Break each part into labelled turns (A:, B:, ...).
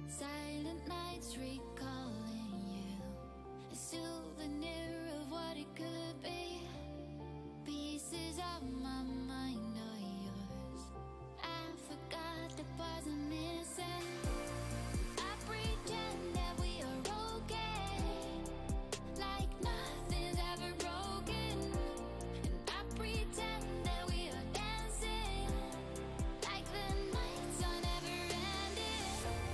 A: Silent nights recalling you, a souvenir of what it could be. Pieces of my mind are yours. I forgot the parts I'm missing. I pretend that we are okay, like nothing's ever broken. And I pretend that we are dancing, like the nights are never ending.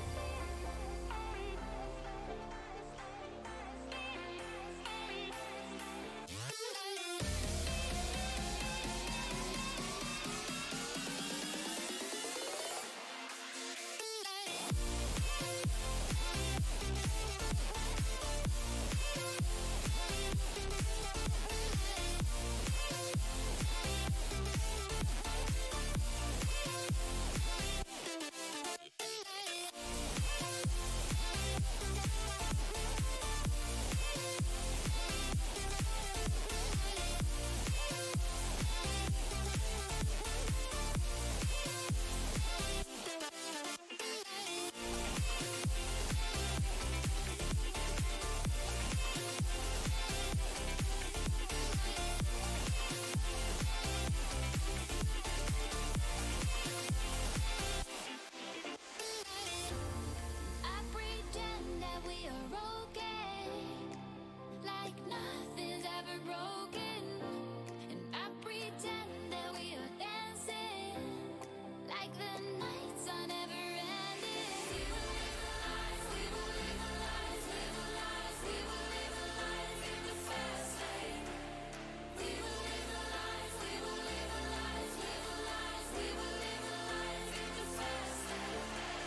A: I pretend that we are okay, like nothing's ever broken. And I pretend that we are dancing, like the nights are never ending. We will live our lives, we will live our lives, live our lives, we will live our lives in the fast lane. We will live our lives, we will live our lives, live our lives, we will live our lives in the fast lane.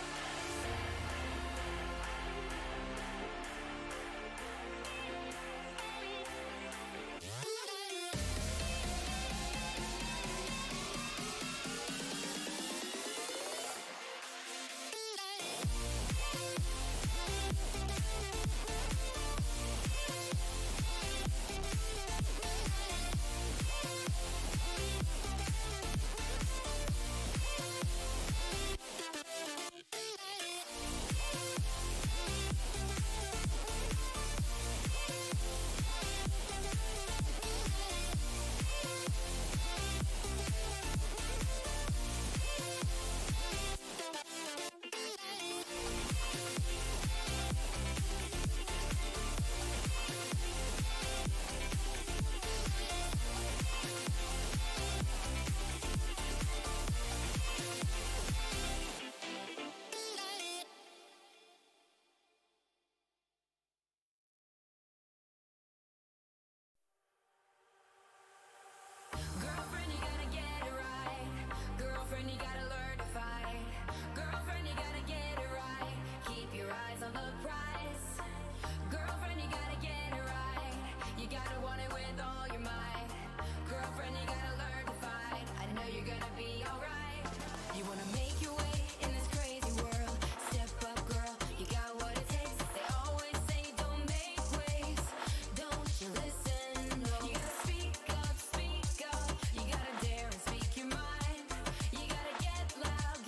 A: Girlfriend, you gotta get it right. Girlfriend, you gotta learn to fight. Girlfriend, you gotta get it right. Keep your eyes on the prize. Girlfriend, you gotta get it right. You gotta want it with all your might. Girlfriend, you gotta learn to fight. I know you're gonna be alright. You wanna make your way in this crazy world. Step up, girl, you got what it takes. They always say don't make waves. Don't you listen? No. You gotta speak up, speak up. You gotta dare and speak your mind. You gotta get loud,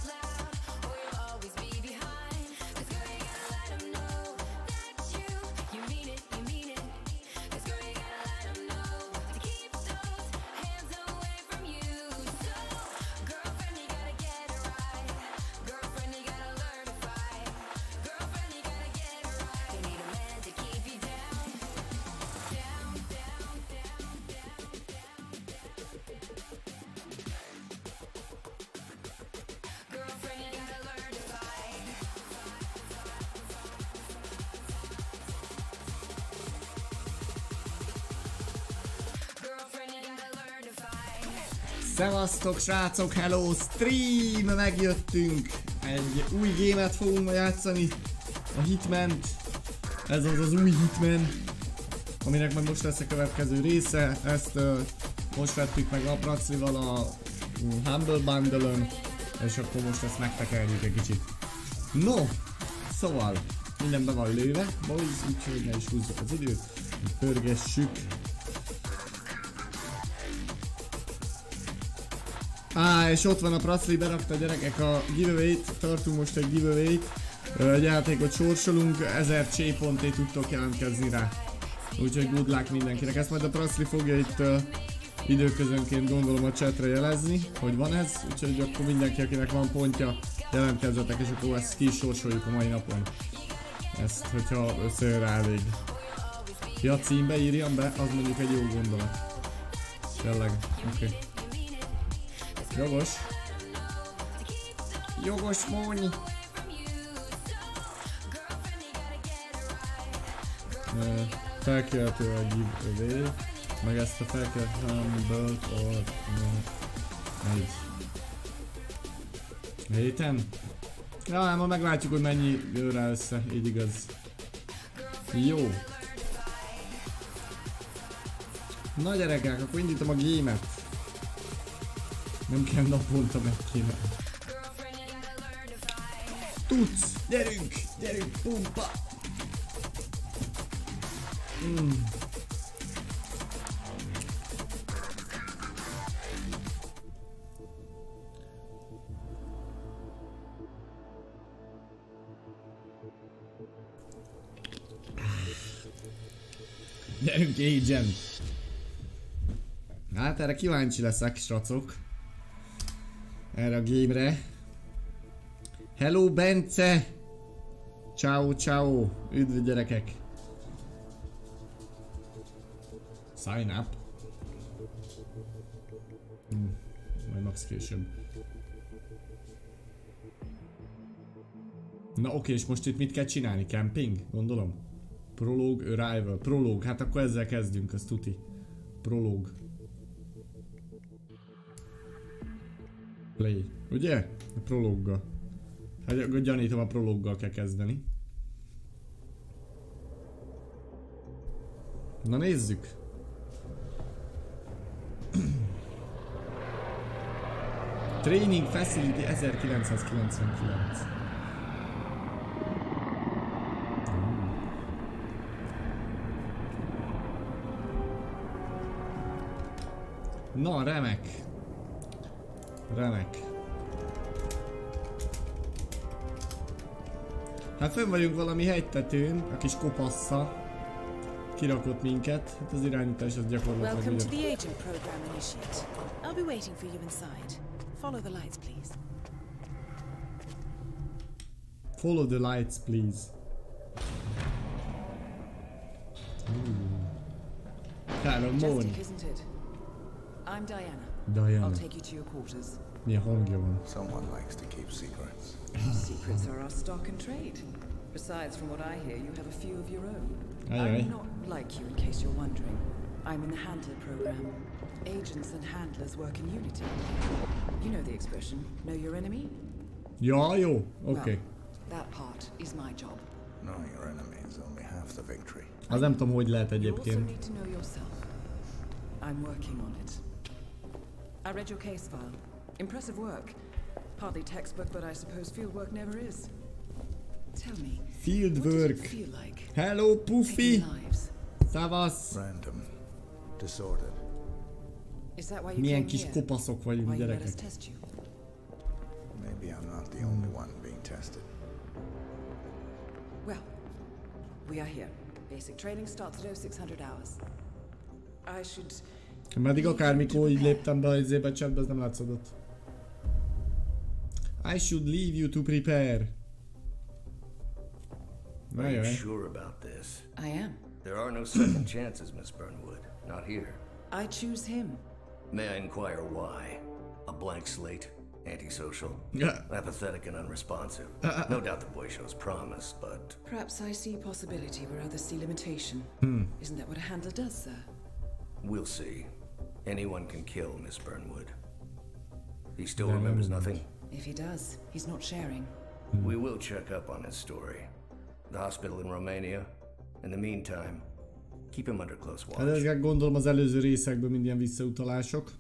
A: or you'll always be behind. 'Cause girl, you gotta let 'em know that you mean it, you mean it. 'Cause girl, you gotta let 'em know to keep those hands away from you. So, girlfriend, you gotta get it right. Girlfriend, you gotta learn to fight. Girlfriend, you gotta get it right. You need a man to keep you down, down, down, down, down, Girlfriend, you gotta learn to fight. Girlfriend, you gotta learn to fight.
B: Szevasztok srácok, hello stream! Megjöttünk! Egy új gémet fogunk ma játszani, a Hitman-t. Ez az új Hitman, aminek meg most lesz a következő része. Ezt most vettük meg a Pracrival a Humble Bundle-ön, és akkor most ezt megtekerjük egy kicsit. No, szóval minden be van lőve, boys, úgyhogy ne is húzzuk az időt, pörgessük. És ott van a Pracri, berakta a gyerekek a giveaway-t, tartunk most egy giveaway-t, egy játékot sorsolunk, 1000 csépontét tudtok jelentkezni rá. Úgyhogy good luck mindenkinek. Ezt majd a Praszli fogja itt időközönként gondolom a chatre jelezni, hogy van ez. Úgyhogy akkor mindenki, akinek van pontja, jelentkezzetek, és akkor ezt ki is sorsoljuk a mai napon. Ezt, hogyha összejön rá elég. Ja, címbe írjam be, az mondjuk egy jó gondolat. Tényleg, oké. Okay. Jogos. Jogos, Móni. Felkérhető a giveaway, meg ezt a felkérhető humble-t or egy héten? Ja, ma meglátjuk, hogy mennyi jön rá össze, így igaz. Jó. Na gyerekek, akkor indítom a gémet. Nem kell naponta megkéne. Tudsz! Gyerünk! Gyerünk! Pumpa! Gyerünk, Agent! Hát erre kíváncsi leszek, srácok. Erre a game-re. Hello, Bence! Ciao, ciao! Üdv gyerekek! Sign up. Majd max később. Na oké, és most itt mit kell csinálni? Camping? Gondolom. Prologue, Arrival. Prologue, hát akkor ezzel kezdjünk, az tuti. Prologue. Play. Ugye? A prologgal. Hát gyanítom, a prologgal kell kezdeni. Na nézzük! Training Facility 1999. Na, remek. Remek. Hát fönn vagyunk valami hegytetőn, a kis kopassza. Kirakott minket, hát az irányítás az gyakorlatilag
C: Welcome to the agent program, Initiate. I'll be waiting for you inside. Follow the lights, please.
B: Follow the lights, please. Hello, Moon.
C: Majestic, isn't it? I'm Diana.
B: Diana.
C: I'll take you to your quarters.
B: Milyen hangja van?
D: Someone likes to keep secrets.
C: Secrets are our stock and trade. Besides, from what I hear, you have a few of your own.
B: Aye.
C: I'm not like you, in case you're wondering. I'm in the Handler program. Agents and handlers work in unity. You know the expression, know your enemy?
B: Ja, jó, oké.
C: Well, that part is my job.
D: Knowing your enemy is only half the victory.
B: Az nem tudom, hogy lehet
C: You also
B: egyébként.
C: need to know yourself. I'm working on it. I read your case file. Impressive work. Hardly textbook, but I suppose field work never is. Tell me,
B: Field
C: what does
B: work.
C: it feel like
B: Hello, Puffy!
C: taking lives?
B: Szavasz!
D: Random. Disordered.
C: Is that why you
B: Milyen
C: came
B: kis
C: here?
B: kopaszok vagyunk,
C: Why you let us
B: gyerekek.
C: test you?
D: Maybe I'm not the only one being tested.
C: Well, we are here. Basic training starts at 0600 hours. I should...
B: Meddig akármikor így léptem be az izébe chatbe, az nem látszódott. I should leave you to prepare.
E: Are you
B: Ajaj.
E: sure about this?
C: I am.
E: There are no second chances, Miss Burnwood. Not here.
C: I choose him.
E: May I inquire why? A blank slate? Antisocial? Apathetic and unresponsive? No doubt the boy shows promise, but...
C: Perhaps I see possibility where others see limitation. Isn't that what a handler does, sir?
E: We'll see. Anyone can kill Miss Burnwood. He still remembers nothing?
C: If he does, he's not sharing.
E: We will check up on his story. The hospital in Romania. In the meantime, keep him under close
B: Hát
E: watch.
B: ezeket gondolom az előző részekből mind ilyen visszautalások.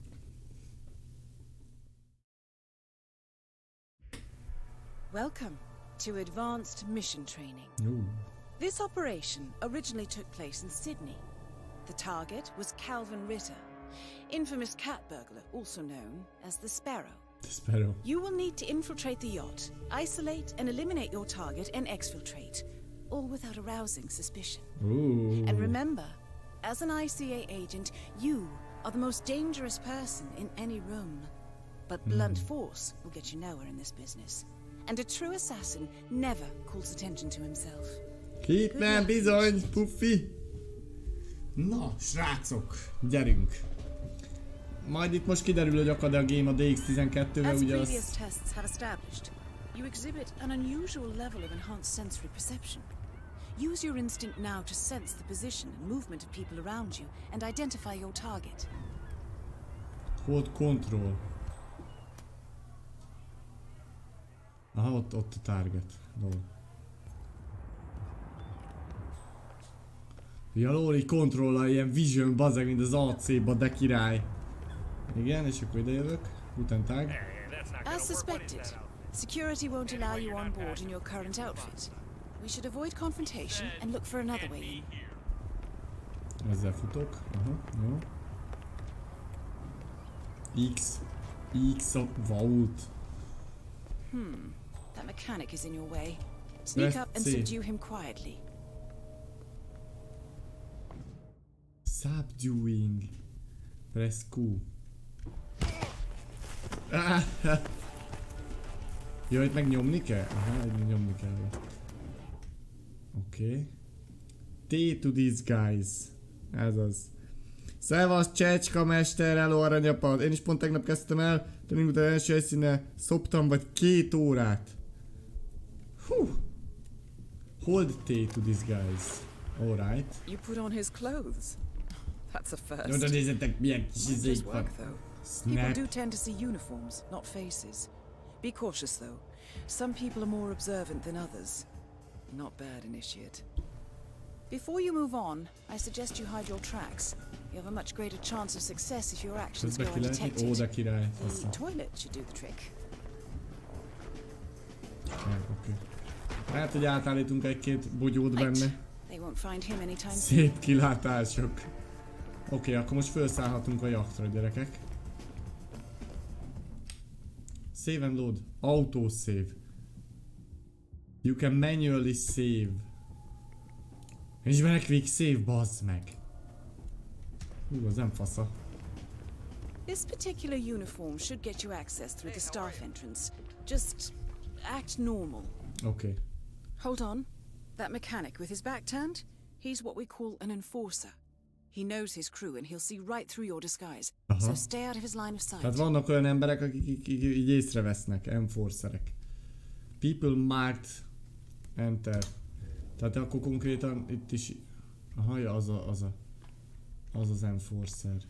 C: Welcome to Advanced Mission Training.
B: Jó.
C: This operation originally took place in Sydney. The target was Calvin Ritter, infamous cat burglar, also known as the Sparrow.
B: Sparrow.
F: You will need to infiltrate the yacht, isolate and eliminate your target, and exfiltrate, all without arousing suspicion.
B: Ooh.
F: And remember, as an ICA agent, you are the most dangerous person in any room. But blunt force will get you nowhere in this business. And a true assassin never calls attention to himself.
B: Hitman bizony, Puffi! Na, srácok, gyerünk! Majd itt most kiderül, hogy akad a game a DX12-vel,
F: As
B: ugye
F: previous
B: az...
F: tests have established, you exhibit an unusual level of enhanced sensory perception. Use your instinct now to sense the position and movement of people around you and identify your target.
B: Hold control. Aha, ott a target. Lol. Ja, lol, így kontrollal ilyen vision, bazeg, mint az AC-ba, de király. Igen, és akkor ide jövök. Guten Tag.
F: As suspected, security won't allow you on board in your current outfit. We should avoid confrontation and look for another way in.
B: Ezzel futok. Aha, jó. X a vault.
F: That mechanic is in your way. Sneak up and
B: Let's see.
F: subdue him quietly.
B: Subduing. Press Q. Jó, itt meg nyomni kell? Aha, itt nyomni kell. Oké. T to these guys. Ez az. Szevasz, Csecska mester, hello aranyapad. Én is pont tegnap kezdtem el, de miután első helyszíne szoptam vagy 2 órát. Hú. Hold T to these guys. Alright.
C: You put on his clothes. That's a
B: Jó,
C: first.
B: de nézzetek milyen kis
C: Might
B: izék
C: just
B: van.
C: work though. People
B: Snap.
C: do tend to see uniforms, not faces. Be cautious though. Some people are more observant than others. Not bad, initiate.
F: Before you move on, I suggest you hide your tracks. You have a much greater chance of success if your actions go
B: Közben ki lehet? Ó,
F: undetected.
B: de király.
F: The
B: Aztán.
F: toilet should do the trick.
B: Oké. Lehet, hogy átállítunk egy-két bogyót benne.
F: They won't find him anytime soon.
B: Szép kilátások. Oké, akkor most felszállhatunk a jachtra, gyerekek. Save and load. Auto save. You can manually save. És benne quick save, bazd meg. Hú, az nem fasza.
F: This particular uniform should get you access through the staff entrance. Just act normal.
B: Oké.
F: Hold on. That mechanic with his back turned? He's what we call an enforcer. He knows his crew and he'll see right through your disguise.
B: Aha.
F: So stay out of his line of sight.
B: Tehát vannak olyan emberek, akik így észrevesznek, enforcerek. People marked enter. Tehát akkor konkrétan itt is... Aha, ja, az enforcer.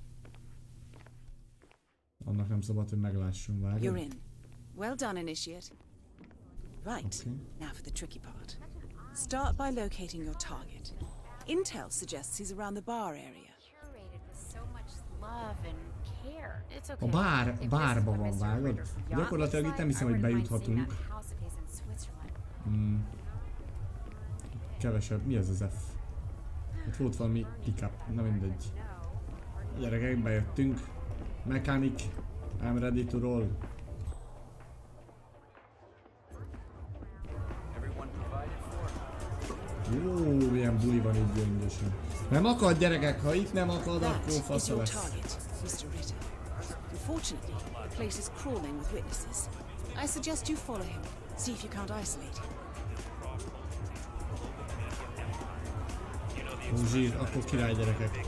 B: Annak nem szabad, hogy meglásson, várjál.
F: You're in. Well done, Initiate. Right,
B: Okay.
F: now for the tricky part. Start by locating your target. Intel suggests he's around the bar area.
G: Curated with so much love and care. It's
B: A
G: okay. If this is
B: bárba
G: what
B: van,
G: Mr.
B: vágod?
G: Ritter's yacht
B: Gyakorlatilag
G: looks
B: itt nem
G: like,
B: hiszem,
G: I
B: hogy
G: wouldn't mind seeing
B: bejuthatunk.
G: that house of his in Switzerland.
B: Kevesebb. Mi ez az F? Itt volt valami pickup, na mindegy. Gyerekek, bejöttünk. Mechanic, I'm ready to roll. Jó, milyen buli van itt gyöngyösen. Nem akad, gyerekek, ha itt nem akad,
F: That
B: akkor
F: is
B: fasza
F: your
B: lesz.
F: target, Mr. Ritter. Unfortunately, the place is crawling with witnesses. I suggest you follow him. See if you can't isolate him.
B: Ó, zsír, akkor király, gyerekek.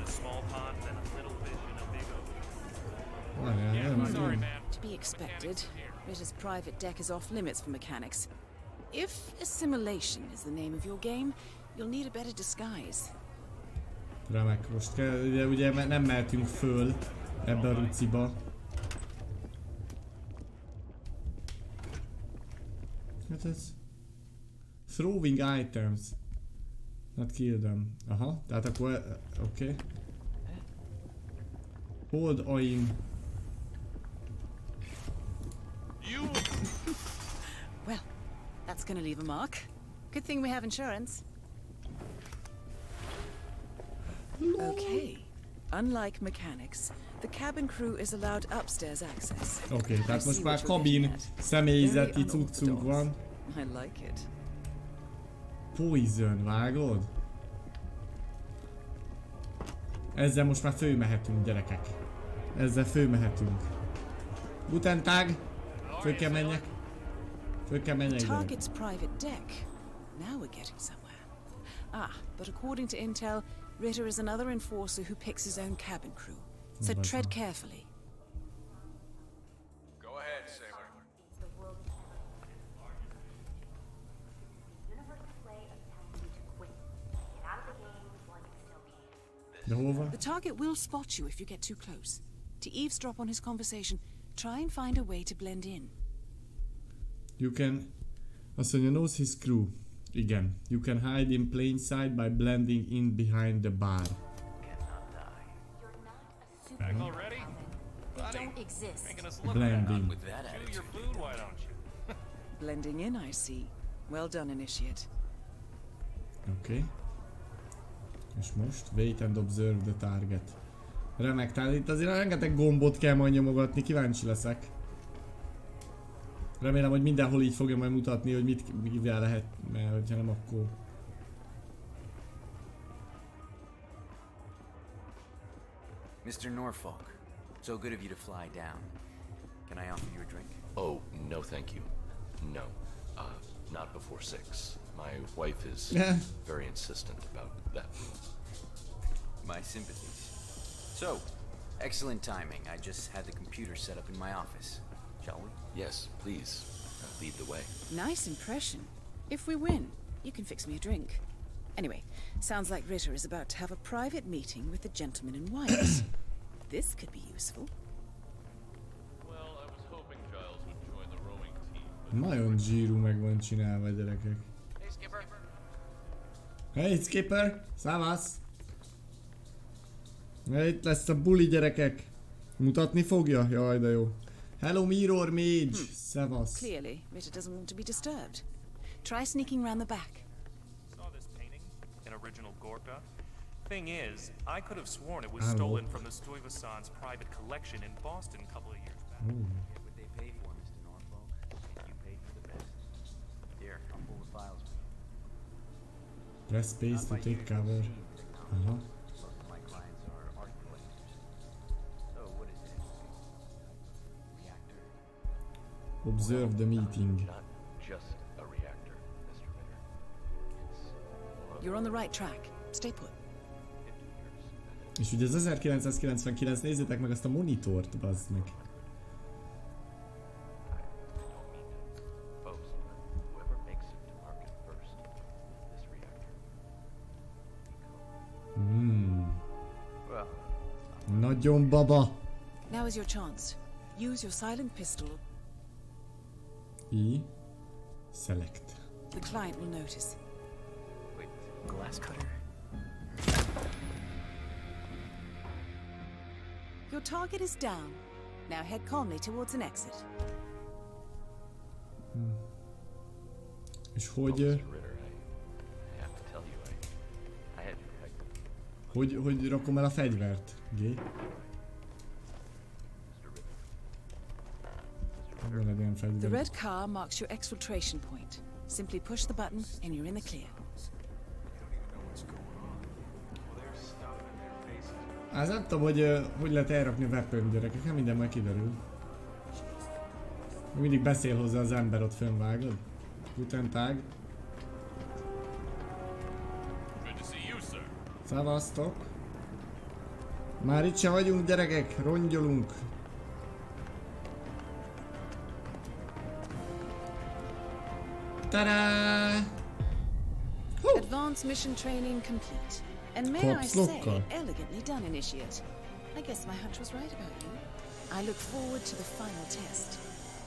B: Várjál, nem.
F: To be expected, Ritter's private deck is off limits for mechanics. If assimilation is the name of your game, you'll need a better disguise.
B: Remek, most kell, ugye nem mehetünk föl ebbe a ruciba. Hát ez... Throwing items. Not kill them. Aha, tehát akkor... Oké. Hold aim.
F: Well, that's gonna leave a mark. Good thing we have insurance.
C: Okay. Unlike mechanics,
F: The cabin crew is allowed upstairs access.
B: Oké, tehát most már kabin személyzeti cuccunk van.
C: I like it.
B: Poison, vágod? Ezzel most már fölmehetünk, gyerekek. Ezzel fölmehetünk. Guten Tag! Föl kell menjek. Föl kell menjek, gyerek.
F: Target's private deck. Now we're getting somewhere. Ah, but according to intel, Ritter is another enforcer who picks his own cabin crew. So tread carefully.
H: Go ahead, Sailor.
B: De hol van?
F: The target will spot you if you get too close. To eavesdrop on his conversation, try and find a way to blend in.
B: You can... Azt mondja, knows his crew. Igen. You can hide in plain sight by blending in behind the bar.
H: Back already?
G: They don't exist.
H: Making us look
B: Blending.
H: bad. With that attitude. Chew your food, why don't you?
C: Blending in, I see. Well done, Initiate.
B: Oké. És most wait and observe the target. Remek, tehát itt azért rengeteg gombot kell majd nyomogatni, kíváncsi leszek. Remélem, hogy mindenhol így fogja majd mutatni, hogy mivel lehet, mert hogyha nem, akkor...
I: Mr. Norfolk, so good of you to fly down. Can I offer you a drink?
E: Oh, no thank you. No. Not before 6. My wife is very insistent about that.
I: My sympathies. So, excellent timing. I just had the computer set up in my office. Shall we?
E: Yes, please. Lead the way.
F: Nice impression. If we win, you can fix me a drink. Anyway, sounds like Ritter is about to have a private meeting with the gentleman in white. This could be useful.
H: Well, I was hoping Giles would join the rowing team.
B: Nagyon zsírú meg van csinálva, gyerekek.
H: Hey, Skipper.
B: Hey, Skipper! Szávasz! Itt lesz a buli, gyerekek. Mutatni fogja? Jaj, de jó. Hello, Mirror Mage! Szevasz!
F: Clearly, Ritter doesn't want to be disturbed. Try sneaking round the back.
J: Saw this painting, an original Gorka. Thing is, I could have sworn it was stolen from the Stuyvesant's private collection in Boston a couple of years back.
I: Get what they paid for, Mr. Norfolk. You paid for the best. Here, I'll pull the files for you.
B: Press space to take cover. Aha.
I: Most of my clients are art collectors. So, what is it? Reactor.
B: Observe the meeting.
E: Not just a reactor, Mr. Ritter. It's
F: You're on the right track. Stay put.
E: 50 years.
B: És ugye az 1999, nézzétek meg azt a monitort, bazd meg.
E: Boast. Whoever makes it to market first, this reactor.
I: Well,
B: Nagyon baba.
F: Now is your chance. Use your silent pistol.
B: I. Select.
F: The client will notice.
I: wait, glass cutter?
F: Your target is down. Now head calmly towards an exit.
B: És hogy...
E: Mr. Ritter, I have to tell you, I had you pegged.
B: Hogy rakom el a fegyvert? G?
E: Mr. Ritter.
B: Van egy ilyen
F: The
B: fegyver.
F: red car marks your exfiltration point. Simply push the button and you're in the clear.
B: Az nem tudom, hogy lehet elrakni a weapon, gyerekek, nem minden majd kiderül. Mindig beszél hozzá az ember ott fönn, vágod? Guten Tag.
H: Good to see you, sir.
B: Szevasztok. Már itt se vagyunk, gyerekek, rongyolunk. Tada!
F: Advanced mission training complete. And may I say, elegantly done, Initiate. I guess my hunch was right about you. I look forward to the final test.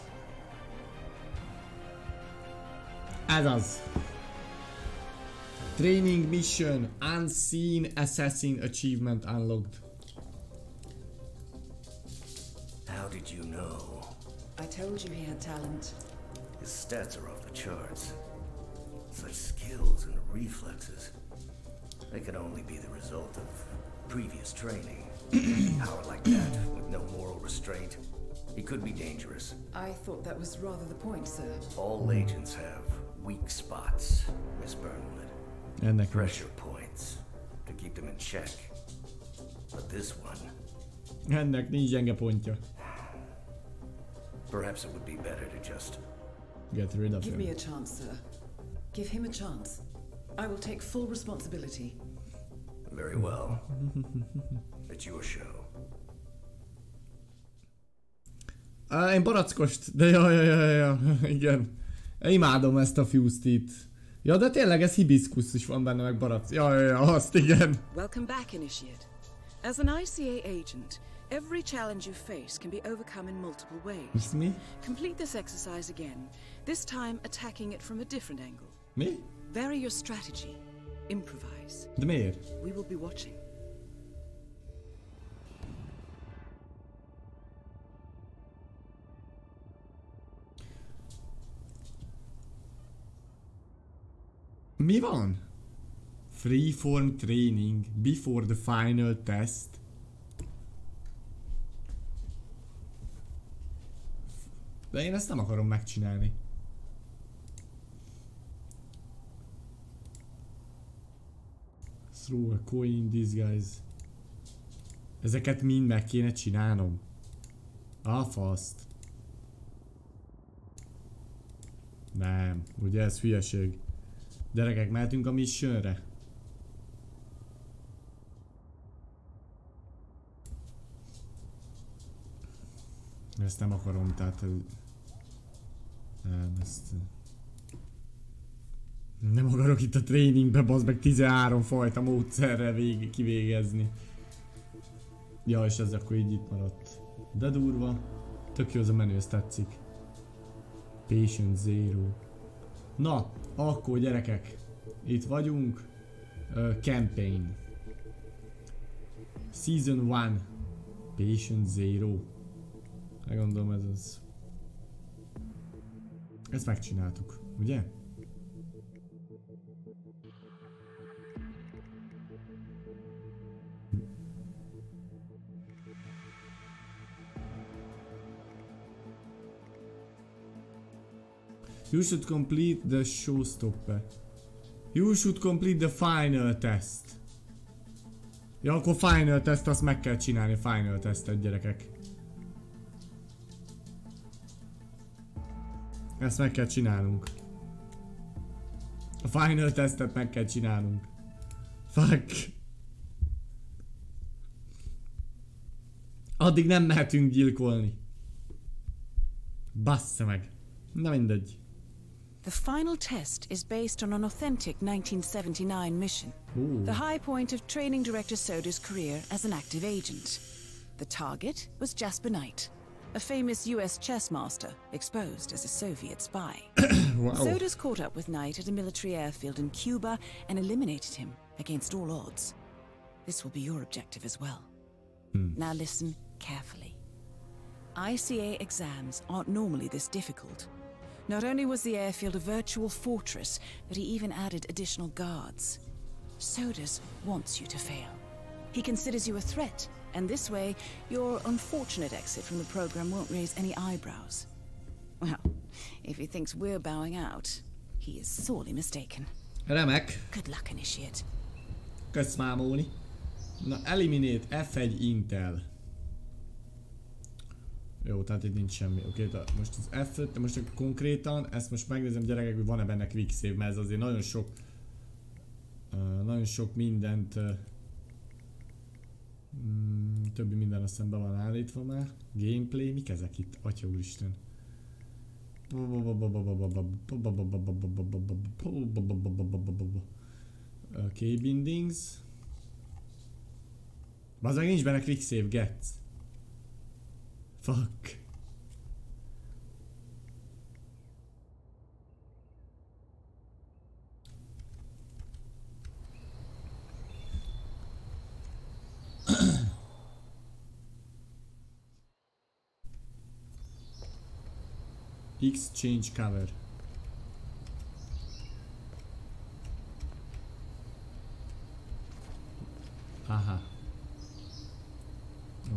B: Ez az. Training mission. Unseen assassin achievement unlocked.
E: How did you know?
C: I told you he had talent.
E: His stats are off the charts. Such skills and reflexes. They could only be the result of previous training. Power like that, with no moral restraint, he could be dangerous.
C: I thought that was rather the point, sir.
E: All agents have weak spots, Miss Burnwood.
B: Ennek
E: Pressure points to keep them in check. But this one...
B: Ennek nincs gyenge pontja.
E: Perhaps it would be better to just...
B: Get rid of
C: Give
B: him.
C: me a chance, sir. Give him a chance. I will take full responsibility.
E: Very well. It's your show.
B: Én barackost, de ja, igen. Imádom ezt a Fused-t. Ja, de tényleg ez hibiszkusz is van benne, meg barack. Ja, azt igen.
F: Welcome back, Initiate. As an ICA agent, every challenge you face can be overcome in multiple ways.
B: Mi?
F: Complete this exercise again, this time attacking it from a different angle.
B: Mi?
F: Vary your strategy. Improvise.
B: De miért?
F: We will be watching.
B: Mi van? Freeform training before the final test. De én ezt nem akarom megcsinálni. Throw a coin, these guys. Ezeket mind meg kéne csinálnom. Faszt. Nem, ugye ez hülyeség. Gyerekek, mehetünk a missionre? Ezt nem akarom, tehát... Nem, ezt... Nem akarok itt a tréningbe, bazd meg 13 fajta módszerrel kivégezni. Ja, és ez akkor így itt maradt. De durva. Tök jó az a menü, ezt tetszik. Patient Zero. Na, akkor gyerekek. Itt vagyunk. Campaign. Season 1. Patient Zero. Megmondom, ez az. Ezt megcsináltuk, ugye? You should complete the showstopper. You should complete the final test. Ja, akkor final test, azt meg kell csinálni, final testet, gyerekek. Ezt meg kell csinálnunk. A final testet meg kell csinálnunk. Fuck. Addig nem mehetünk gyilkolni. Bassza meg. Na mindegy.
F: The final test is based on an authentic 1979 mission.
B: Ooh.
F: The high point of training Director Soda's career as an active agent. The target was Jasper Knight, a famous US chess master exposed as a Soviet spy.
B: Wow.
F: Soda's caught up with Knight at a military airfield in Cuba and eliminated him against all odds. This will be your objective as well. Now listen carefully. ICA exams aren't normally this difficult. Not only was the airfield a virtual fortress, but he even added additional guards. Sodas wants you to fail. He considers you a threat, and this way, your unfortunate exit from the program won't raise any eyebrows. Well, if he thinks we're bowing out, he is sorely mistaken.
B: Remek.
F: Good luck, Initiate.
B: Kösz mámóni. Na, eliminate F1 Intel. Jó, tehát itt nincs semmi. Oké, most az F5, de most konkrétan ezt most megnézem, gyerekek, hogy van-e benne quick save, mert ez azért nagyon sok mindent többi minden azt hiszem be van állítva már. Gameplay, mik ezek itt? Atya úristen. Key bindings. Bazdmeg nincs benne quick save, gets. Fuck. Exchange cover. Aha.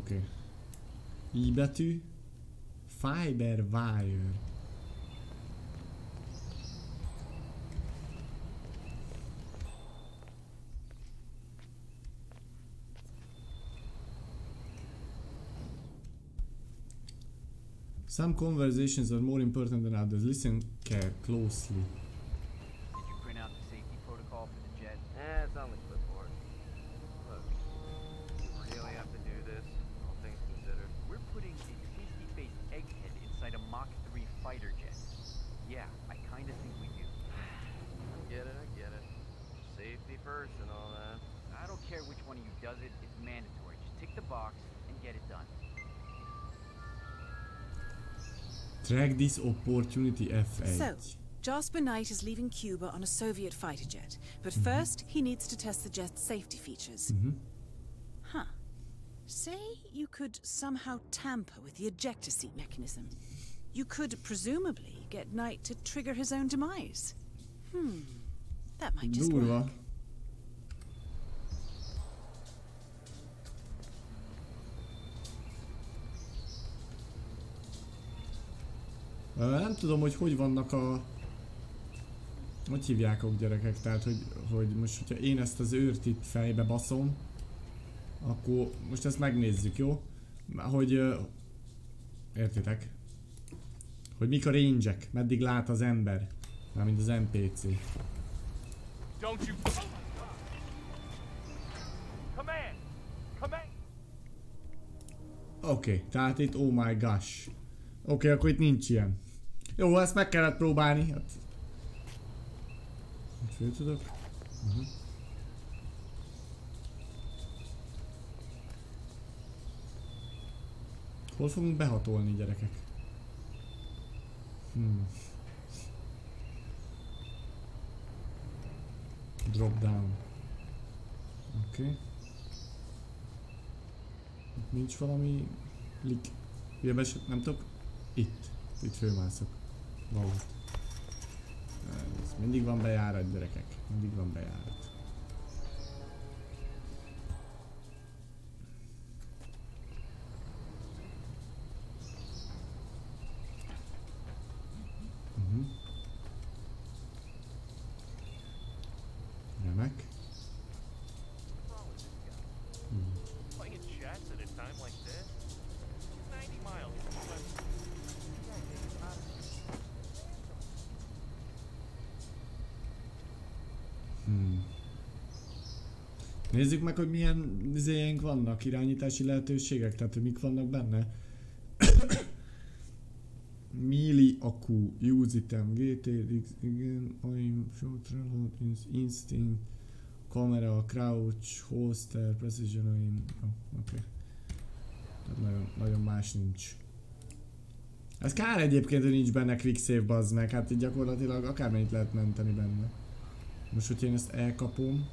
B: Oké. I betű. Fiber wire. Some conversations are more important than others. Listen closely.
K: Did you print out the safety protocol for the jet?
L: It's on the clipboard. Look, you really have to do this, all things considered.
K: We're putting a pasty-faced egghead inside a Mach 3 fighter jet. Yeah, I kinda think we do.
L: I get it. Safety first and all that.
K: I don't care which one of you does it, it's mandatory. Just tick the box and get it done.
B: Track this opportunity F8.
F: So, Jasper Knight is leaving Cuba on a Soviet fighter jet, but first he needs to test the jet's safety features. Huh. Say you could somehow tamper with the ejector seat mechanism. You could presumably get Knight to trigger his own demise. That might just work.
B: Nem tudom, hogy vannak a... Hogy hívják gyerekek? Tehát, hogy most, hogyha én ezt az őrt itt fejbe baszom, akkor most ezt megnézzük, jó? Hogy... Értitek? Hogy mik a range-ek, meddig lát az ember. Mármint az NPC. Oké, tehát itt oh my gosh. Oké, akkor itt nincs ilyen. Jó, ezt meg kellett próbálni. Hát... Föl tudok? Hol fogunk behatolni, gyerekek? Drop down. Oké. Itt nincs valami... Lik. Nem tudok? Itt fölmászok. Vaut. Mindig van bejárat, gyerekek. Mindig van bejárat. Remek. Nézzük meg, hogy milyen izéink vannak, irányítási lehetőségek, tehát hogy mik vannak benne. Melee akku, use item, GTX, igen, aim, short reload, instinct, kamera, crouch, holster, precision aim, oké. Tehát nagyon más nincs. Ez kár egyébként, hogy nincs benne quick save, bazd meg, hát így gyakorlatilag akármennyit lehet menteni benne. Most, hogyha én ezt elkapom.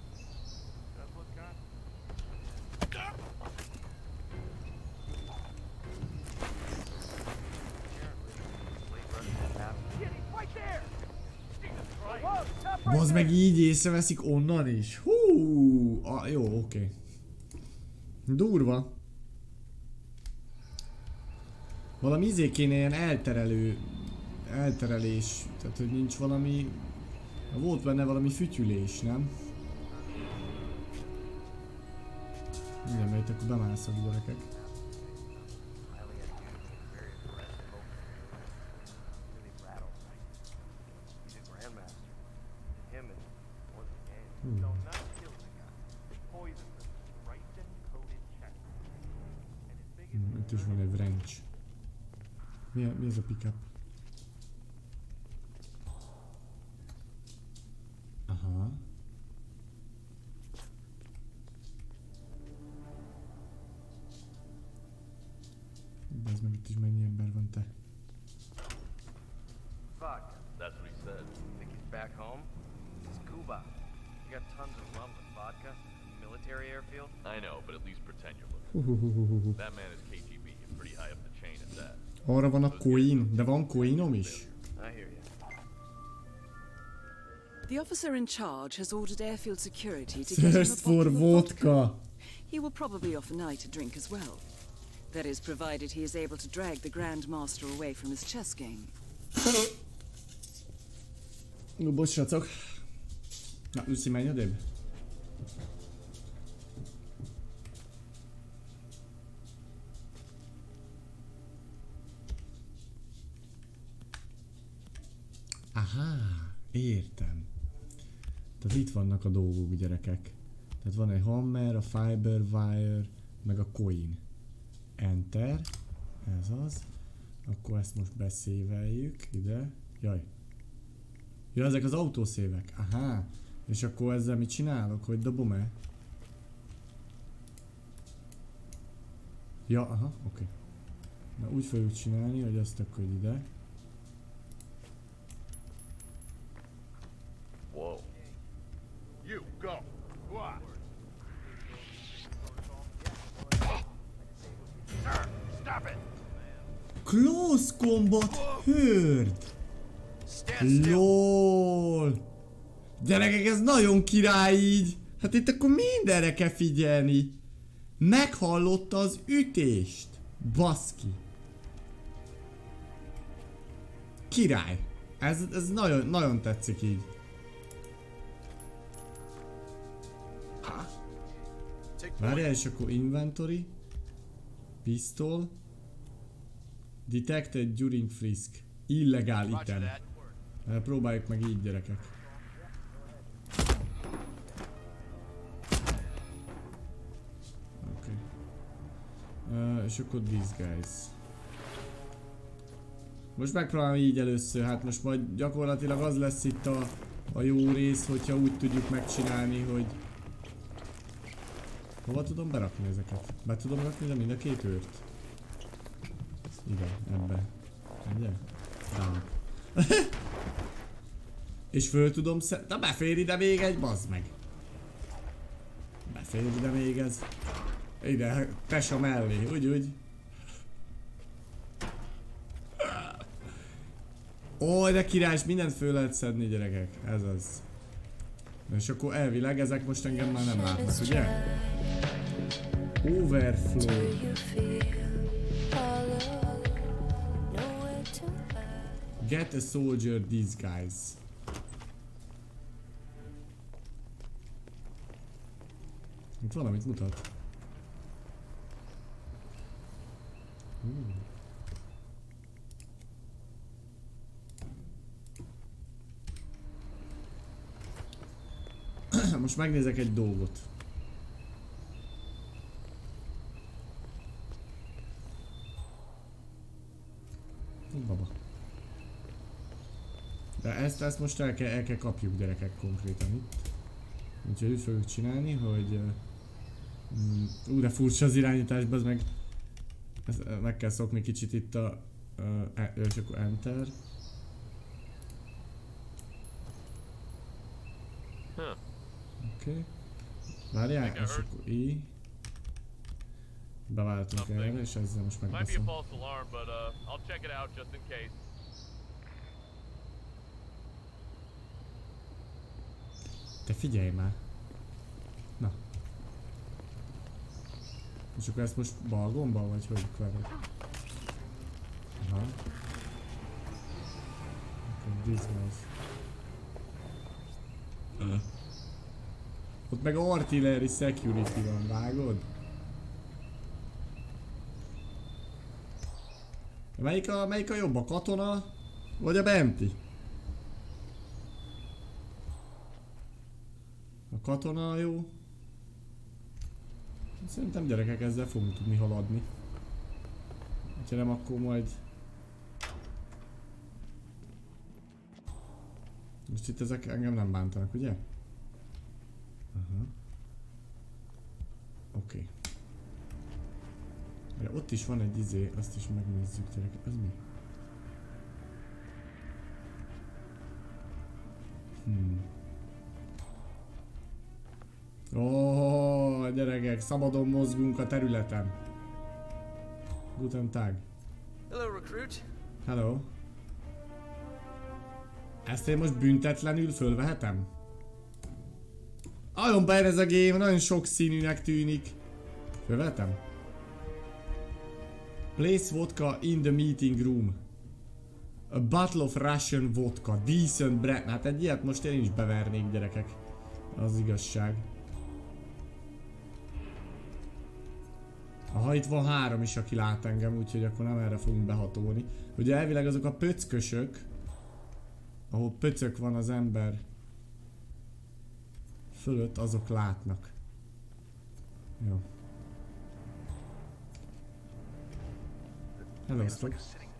B: Bazd meg, így észreveszik onnan is. Hú, jó, oké. Durva. Valami izé kéne, ilyen elterelés. Tehát, hogy nincs valami... Volt benne valami fütyülés, nem? Minden, mert akkor bemászok, gyerekek. Itt is van egy wrench. Mi ez a pickup? Aha. Ez meg itt is mennyi ember van, te?
L: Fuck. That's what he said. Think he's back home? This is Cuba. You got tons of rum with vodka. Military airfield.
H: I know, but at least pretend you're looking. That man is KGB and pretty high up the chain at that.
B: Arra van a coin, de van coinom is.
L: I hear you.
F: The officer in charge has ordered airfield security to get him
B: Thirst
F: a
B: for
F: bottle of vodka.
B: vodka.
F: He will probably offer Knight a drink as well.
C: That is, provided he is able to drag the Grand Master away from his chess game.
B: Jó, bocs, srácok. Na, Lucy, menj odébb. Aha, értem. Tehát itt vannak a dolgok, gyerekek. Tehát van egy hammer, a fiber wire, meg a coin. Enter. Ez az. Akkor ezt most beszéveljük ide. Jaj. Ja, ezek az autószévek. Aha. És akkor ezzel mit csinálok? Hogy dobom-e? Ja, aha, oké. Na úgy fogjuk csinálni, hogy azt akkor ide.
H: Whoa. You go. What? Stop it.
B: Close combat herd. LOL. Gyerekek, ez nagyon király így. Hát itt akkor mindenre kell figyelni. Meghallotta az ütést. Baszki. Király. Ez nagyon, nagyon tetszik így. Várjál, és akkor inventory. Pistol. Detected during frisk. Illegál item. Próbáljuk meg így, gyerekek. Oké. És akkor disguise. Most megpróbálom így először, hát most majd gyakorlatilag az lesz itt a jó rész, hogyha úgy tudjuk megcsinálni, hogy... Hova tudom berakni ezeket? Be tudom rakni de mind a két őrt? Ide, ebbe. Ugye? Ránk. És föl tudom na befér ide még egy, bazd meg. Befér ide még ez. Ide, tesa mellé, úgy. Ó, de királys, mindent föl lehet szedni, gyerekek. Ez az. És akkor elvileg ezek most engem már nem látnak, ugye? Overflow. Get a soldier disguise. Itt valamit mutat. Most megnézek egy dolgot. Baba. De ezt most el kell kapjuk, gyerekek, konkrétan itt. Úgyhogy úgy fogjuk csinálni, hogy... de furcsa az irányításban, ez meg... meg kell szokni kicsit itt a... és akkor enter. Oké. Várjál, és akkor I. Beváltunk erre, és ezzel most megbeszom. Te figyelj már! Na. És akkor ezt most bal gombbal, vagy hogy akarod? Aha. Akkor disguise. Ott meg artillery security van, vágod? Melyik a jobb, a katona? Vagy a benti? A katona jó. Szerintem, gyerekek, ezzel fogunk tudni haladni. Ha nem, akkor majd... Most itt ezek engem nem bántanak, ugye? Aha. Oké. Ott is van egy izé, azt is megnézzük, gyerekek. Ez mi? Ó, gyerekek, szabadon mozgunk a területen. Guten Tag.
L: Hello, recruit.
B: Hello. Ezt én most büntetlenül fölvehetem? Nagyon bejön ez a game, nagyon sok színűnek tűnik. Fölvehetem? Place vodka in the meeting room. A bottle of Russian vodka. Decent brand. Hát egy ilyet most én is bevernék, gyerekek. Az igazság. Aha, itt van 3 is, aki lát engem, úgyhogy akkor nem erre fogunk behatolni. Ugye elvileg azok a pöckösök, ahol pöcök van az ember fölött, azok látnak. Jó. Hello, stop.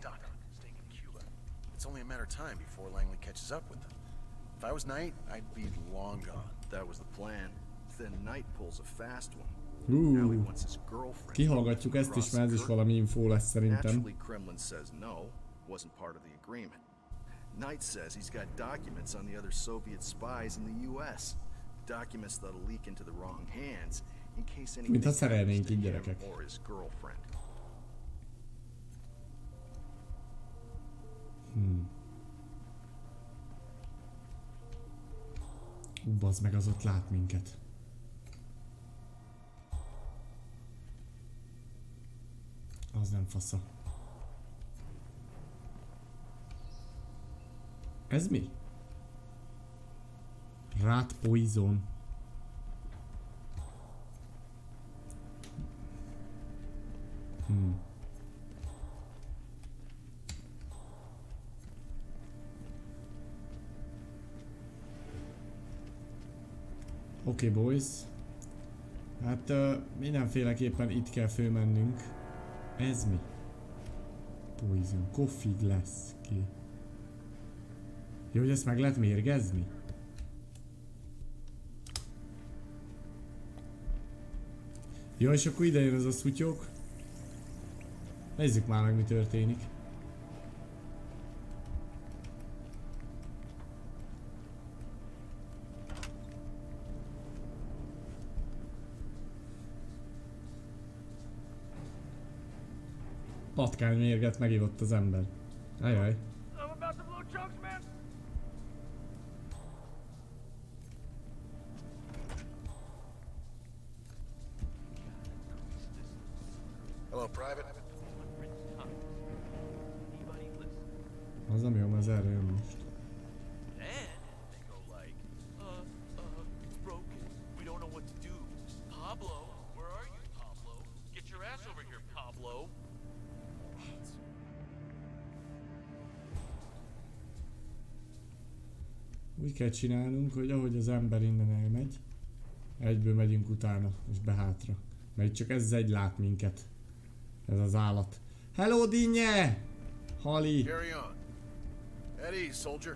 M: It's only a matter of time before Langley catches up with them. If I was Knight, I'd be long gone. That was the plan. Then Knight pulls a fast one.
B: Kihallgatjuk ezt is, mert ez is valami info lesz szerintem.
M: Naturally, Kremlin says no, wasn't part of the agreement. Knight says he's got documents on the other Soviet spies in the U.S. Documents that'll leak into the wrong hands in case anything happens to him or his girlfriend.
B: Bazd meg, az ott lát minket. Az nem fasza. Ez mi? Rat poison. Oké, boys. Hát mindenféleképpen itt kell fölmennünk. Ez mi? Poison. Coffee glass. Ki? Jó, hogy ezt meg lehet mérgezni? Jó, és akkor ide jön ez a szutyok. Nézzük már meg, mi történik. Patkány mérget megívott az ember. Ajaj.
M: Hello, Private.
B: Az nem jó, az erre jön most. Úgy kell csinálnunk, hogy ahogy az ember innen elmegy, egyből megyünk utána, és behátra. Mert csak ez egy lát minket. Ez az állat. Hello, dinnye! Hali!
M: Carry on. Eddie, soldier.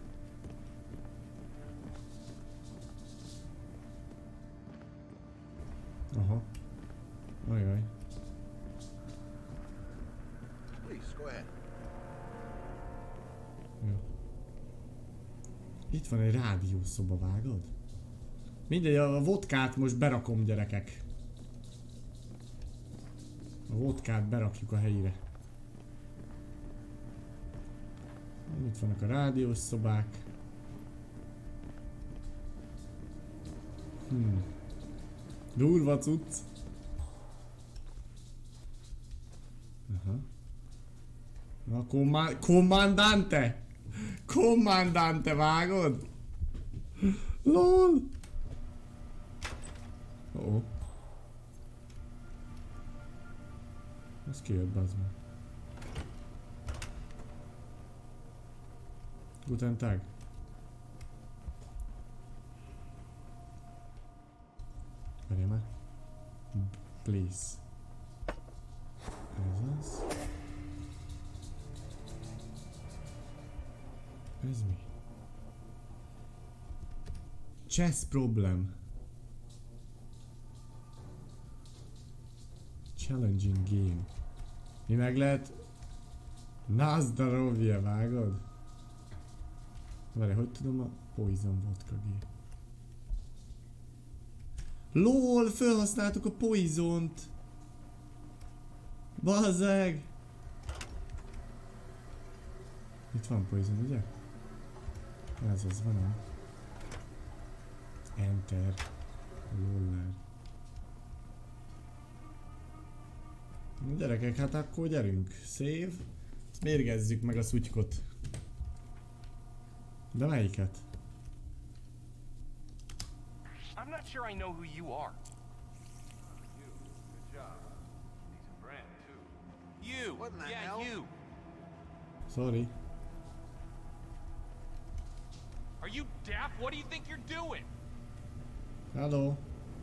B: Aha. Ajaj.
M: Please, go ahead.
B: Jó. Itt van egy rádiószoba, vágod? Mindegy, a vodkát most berakom, gyerekek. A vodkát berakjuk a helyére. Itt vannak a rádiós szobák. Durva cucc. Aha. Na, kommandante! Kommandante, vágod? LOL! Oh. Ez kijött, bazd meg. Guten Tag. Várjál már. Please. Ez az. Ez mi? Chess problem. Challenging game. Mi meg lehet? Na zdarovje, vágod? Várj, hogy tudom a poison vodka gép? LOL, felhasználtuk a poisont! Bazzeg! Itt van poison, ugye? Ez az van, nem? Enter. Loller. Gyerekek, hát akkor gyerünk. Save. Mérgezzük meg a szutykot. De melyiket?
L: I'm not sure I know who you are. You. What in the hell? You.
B: Sorry.
L: Are you deaf? What do you think you're doing?
B: Hello.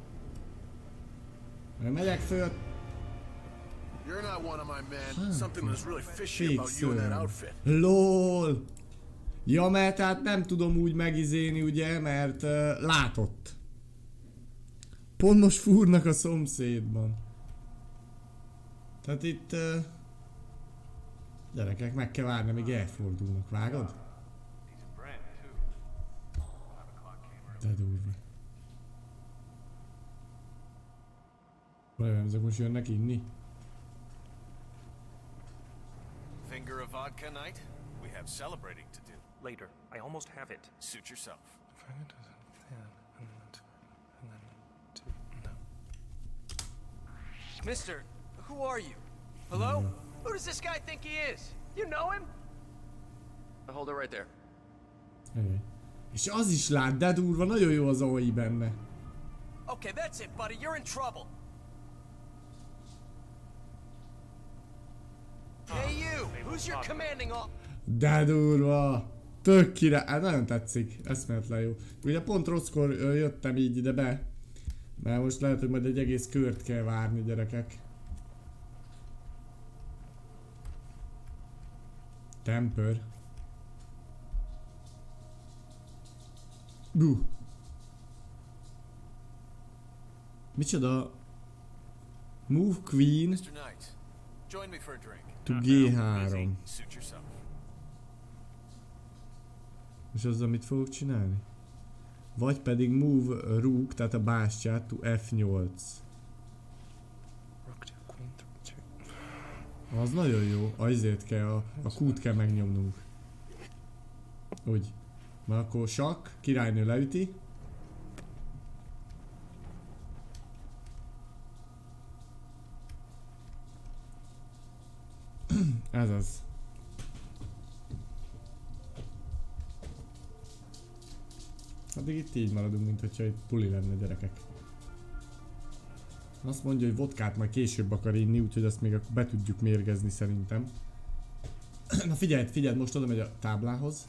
B: Megyek föl.
M: You're not one of my men. Something was really fishy about you in that outfit.
B: LOL. Ja, mert hát nem tudom úgy megizéni, ugye, mert látott. Pont most fúrnak a szomszédban. Tehát itt... gyerekek, meg kell várni, amíg elfordulnak, vágod? De durva. Vajon ezek most jönnek inni?
N: Finger of vodka night? We have celebrating to do.
J: Later. I almost have it.
N: Suit yourself.
L: Mister, who are you? Hello? Who does this guy think he is? You know him? Hold it right there.
B: Okay. És az is lát, de durva, nagyon jó az AI benne.
L: Okay, that's it, buddy. You're in trouble. Hey you! Who's your commanding
B: De durva! Tök király, hát nagyon tetszik, eszméletlen jó. Ugye pont rosszkor jöttem így ide be. Mert most lehet, hogy majd egy egész kört kell várni, gyerekek. Temper. Micsoda? Move Queen to G3. És azzal mit fogok csinálni? Vagy pedig move Rook, tehát a bástyát to F8. Az nagyon jó, azért kell a Q-t kell megnyomnunk. Úgy. Na akkor sakk, királynő leüti. Ez az. Addig itt így maradunk, mint hogyha itt puli lenne, gyerekek. Azt mondja, hogy vodkát majd később akar inni, úgyhogy azt még akkor be tudjuk mérgezni szerintem. Na figyeld, most oda megy a táblához.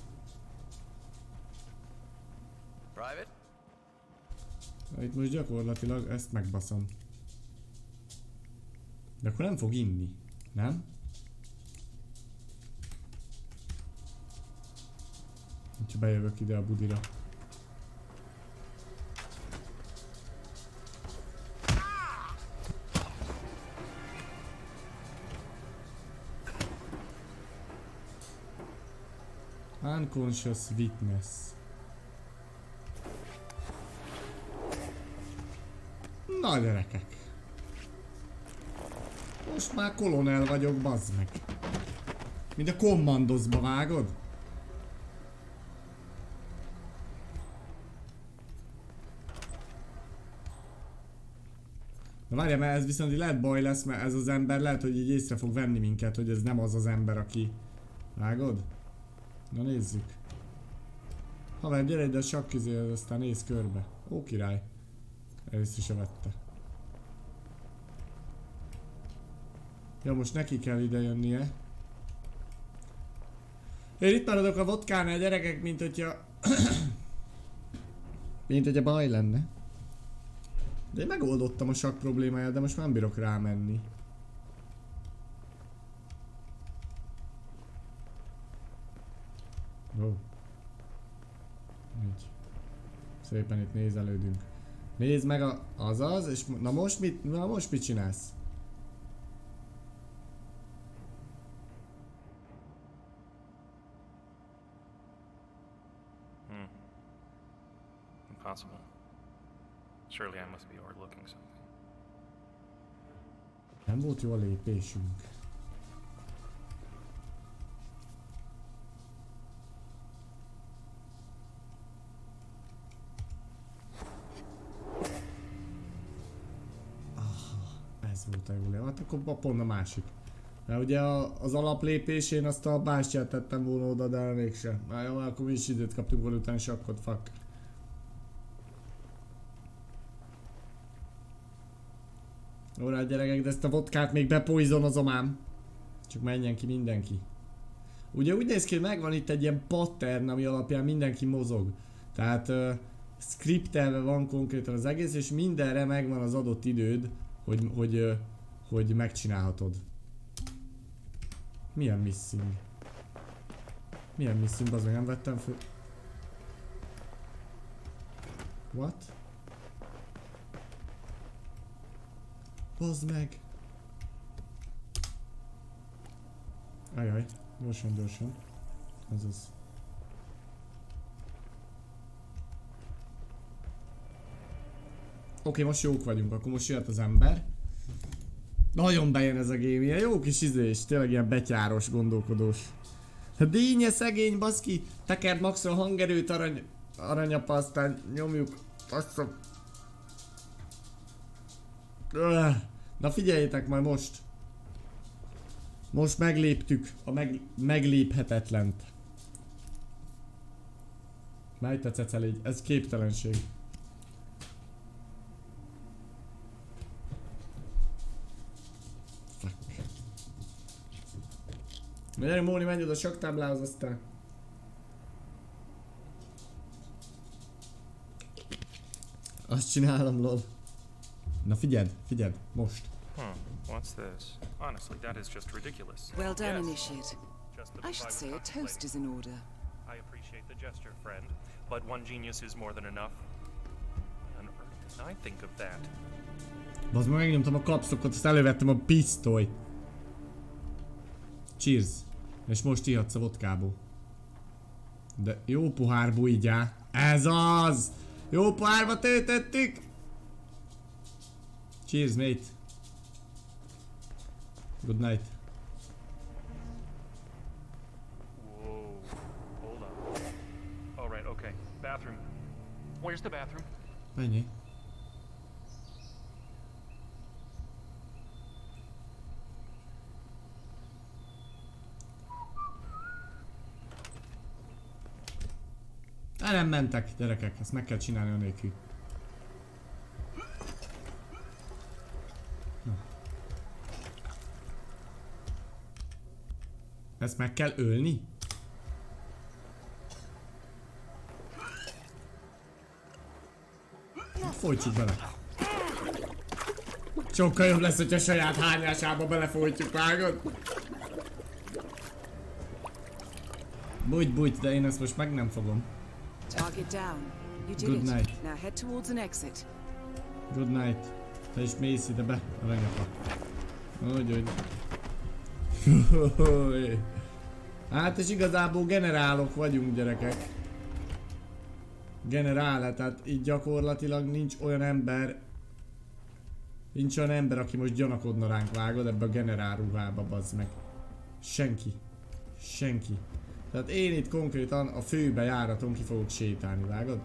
B: Na, itt most gyakorlatilag ezt megbaszom. De akkor nem fog inni, nem? Úgyhogy bejövök ide a budira. Unconscious witness. Na gyerekek. Most már kolonel vagyok, bazd meg. Mint a Commandosba, vágod? Na várjál, mert ez viszont lehet baj lesz, mert ez az ember lehet, hogy így észre fog venni minket, hogy ez nem az az ember, aki... Vágod? Na nézzük. Haver, gyere ide a sakkizéhez, aztán nézz körbe. Ó, király. Észre se vette. Ja, most neki kell ide jönnie. Én itt maradok a vodkánál, gyerekek, mint hogyha... mint hogyha baj lenne. De én megoldottam a sakk problémáját, de most már nem bírok rámenni. Wow. Így. Szépen itt nézelődünk. Nézd meg azaz, és na most mit csinálsz?
J: Impossible. Surely I must be overlooking something.
B: Nem volt jó a lépésünk. Ez ez volt a Júlia. Hát akkor pont a másik. Mert ugye az alaplépésén azt a bástyát tettem volna oda, de mégsem. Már jó, akkor mi is időt kaptunk volna utána sakkot, fuck. Órá gyerekek, de ezt a vodkát még bepoizonozom ám. Csak menjen ki mindenki. Ugye úgy néz ki, hogy megvan itt egy ilyen pattern, ami alapján mindenki mozog. Tehát skriptelve van konkrétan az egész, és mindenre megvan az adott időd, hogy megcsinálhatod. Milyen missing? Milyen missing? Azon nem vettem föl. What? Bazd meg! Ajaj, gyorsan. Ez az. Oké, most jók vagyunk, akkor most jöhet az ember. Nagyon bejön ez a game, ilyen jó kis izés, tényleg ilyen betyáros, gondolkodós. Hát dínye szegény, baszki, tekerd maxra a hangerőt, aranyapa, aztán nyomjuk azt a... Na figyeljétek majd most. Most megléptük a megléphetetlent. Már itt a cecelégy, ez képtelenség. Fuck. Gyere Móni, menj oda sakktáblához aztán. Azt csinálom, lol. Na figyeld, most.
J: What's this? Honestly, that is just ridiculous.
C: Well done, Initiate. I should say a toast is in order.
J: I appreciate the gesture, friend, but one genius is more than enough. On earth did I think of that?
B: Bazd meg, megnyomtam a kapszokot, azt elővettem a pisztolyt. Cheers. És most ihatsz a vodkából. De jó pohárból így áll. Ez az! Jó pohárba töltöttük! Cheers, mate. Good night.
J: Whoa. Hold on. All right, okay. Bathroom. Where's the bathroom?
B: Mennyi? Nem mentek, gyerekek, ezt meg kell csinálni anélkül. Ezt meg kell ölni? Folytsuk bele. Sokkal jobb lesz, hogyha saját hányásába belefolytjuk, vágod? Bújt, de én ezt most meg nem fogom.
C: Target down. You did
B: Good
C: it.
B: night.
C: Now head towards an exit.
B: Good night. Te is mész ide be, aranyapa. Úgy. Hát és igazából generálok vagyunk, gyerekek. Generál, tehát így gyakorlatilag nincs olyan ember, aki most gyanakodna ránk, vágod, ebbe a generál ruhába, bazd meg. Senki. Tehát én itt konkrétan a főbe járaton ki fogok sétálni, vágod?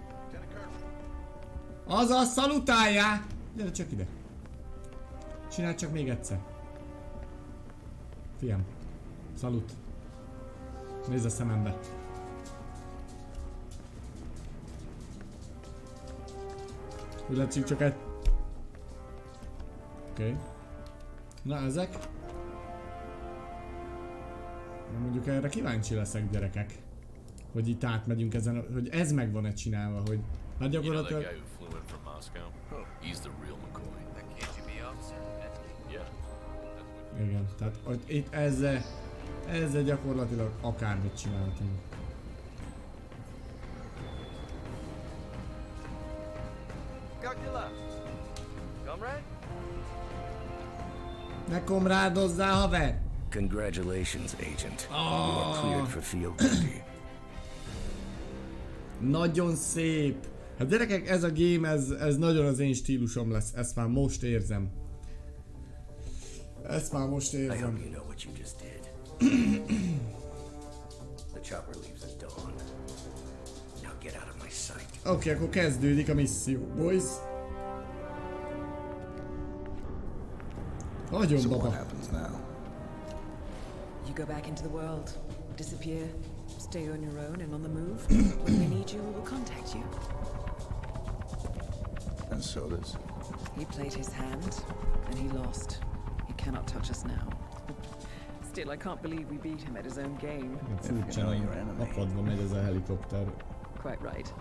B: Azaz, szalutáljál! Gyere csak ide. Csináld csak még egyszer. Fiam. Szalut. Nézd a szemembe. Ületsünk csak egy. Oké. Na ezek. Mondjuk erre kíváncsi leszek, gyerekek. Hogy itt átmegyünk ezen, hogy ez meg van-e csinálva, hogy... Hát gyakorlatilag... Igen, tehát itt ezzel gyakorlatilag akármit csinálhatunk. Ne komrádozzál, haver!
E: Congratulations, Agent. You are cleared for field duty.
B: Nagyon szép! Hát gyerekek, ez a game, ez nagyon az én stílusom lesz, ezt már most érzem. Ezt már most érzem.
E: I hope you know what you just did. The chopper leaves at dawn. Now get out of my sight.
B: Oké, akkor kezdődik a misszió, boys. Nagyon
D: So
B: baba.
D: what happens now?
C: You go back into the world, disappear, stay on your own and on the move. When we need you, we will contact you.
D: And so does.
C: He played his hand, and he lost. He cannot touch us now. Still, I can't believe we beat him at his own game.
B: Furcsa, hogy akadva megy ez a helikopter.
C: Quite right.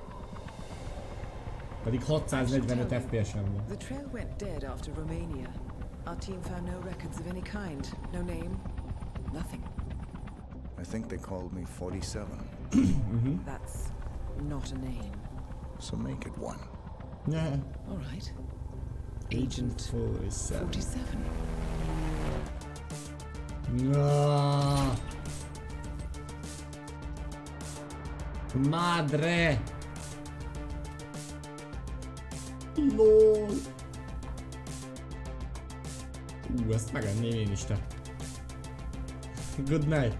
B: Pedig 645 FPS-en van.
C: The trail went dead after Romania. Our team found no records of any kind. No name. Nothing.
D: I think they called me 47.
C: That's not a name.
D: So make it one.
B: Yeah.
C: All right.
B: Agent 47.
C: 47.
B: No. Madre. LOL. Ezt megenném én is, te. Good night.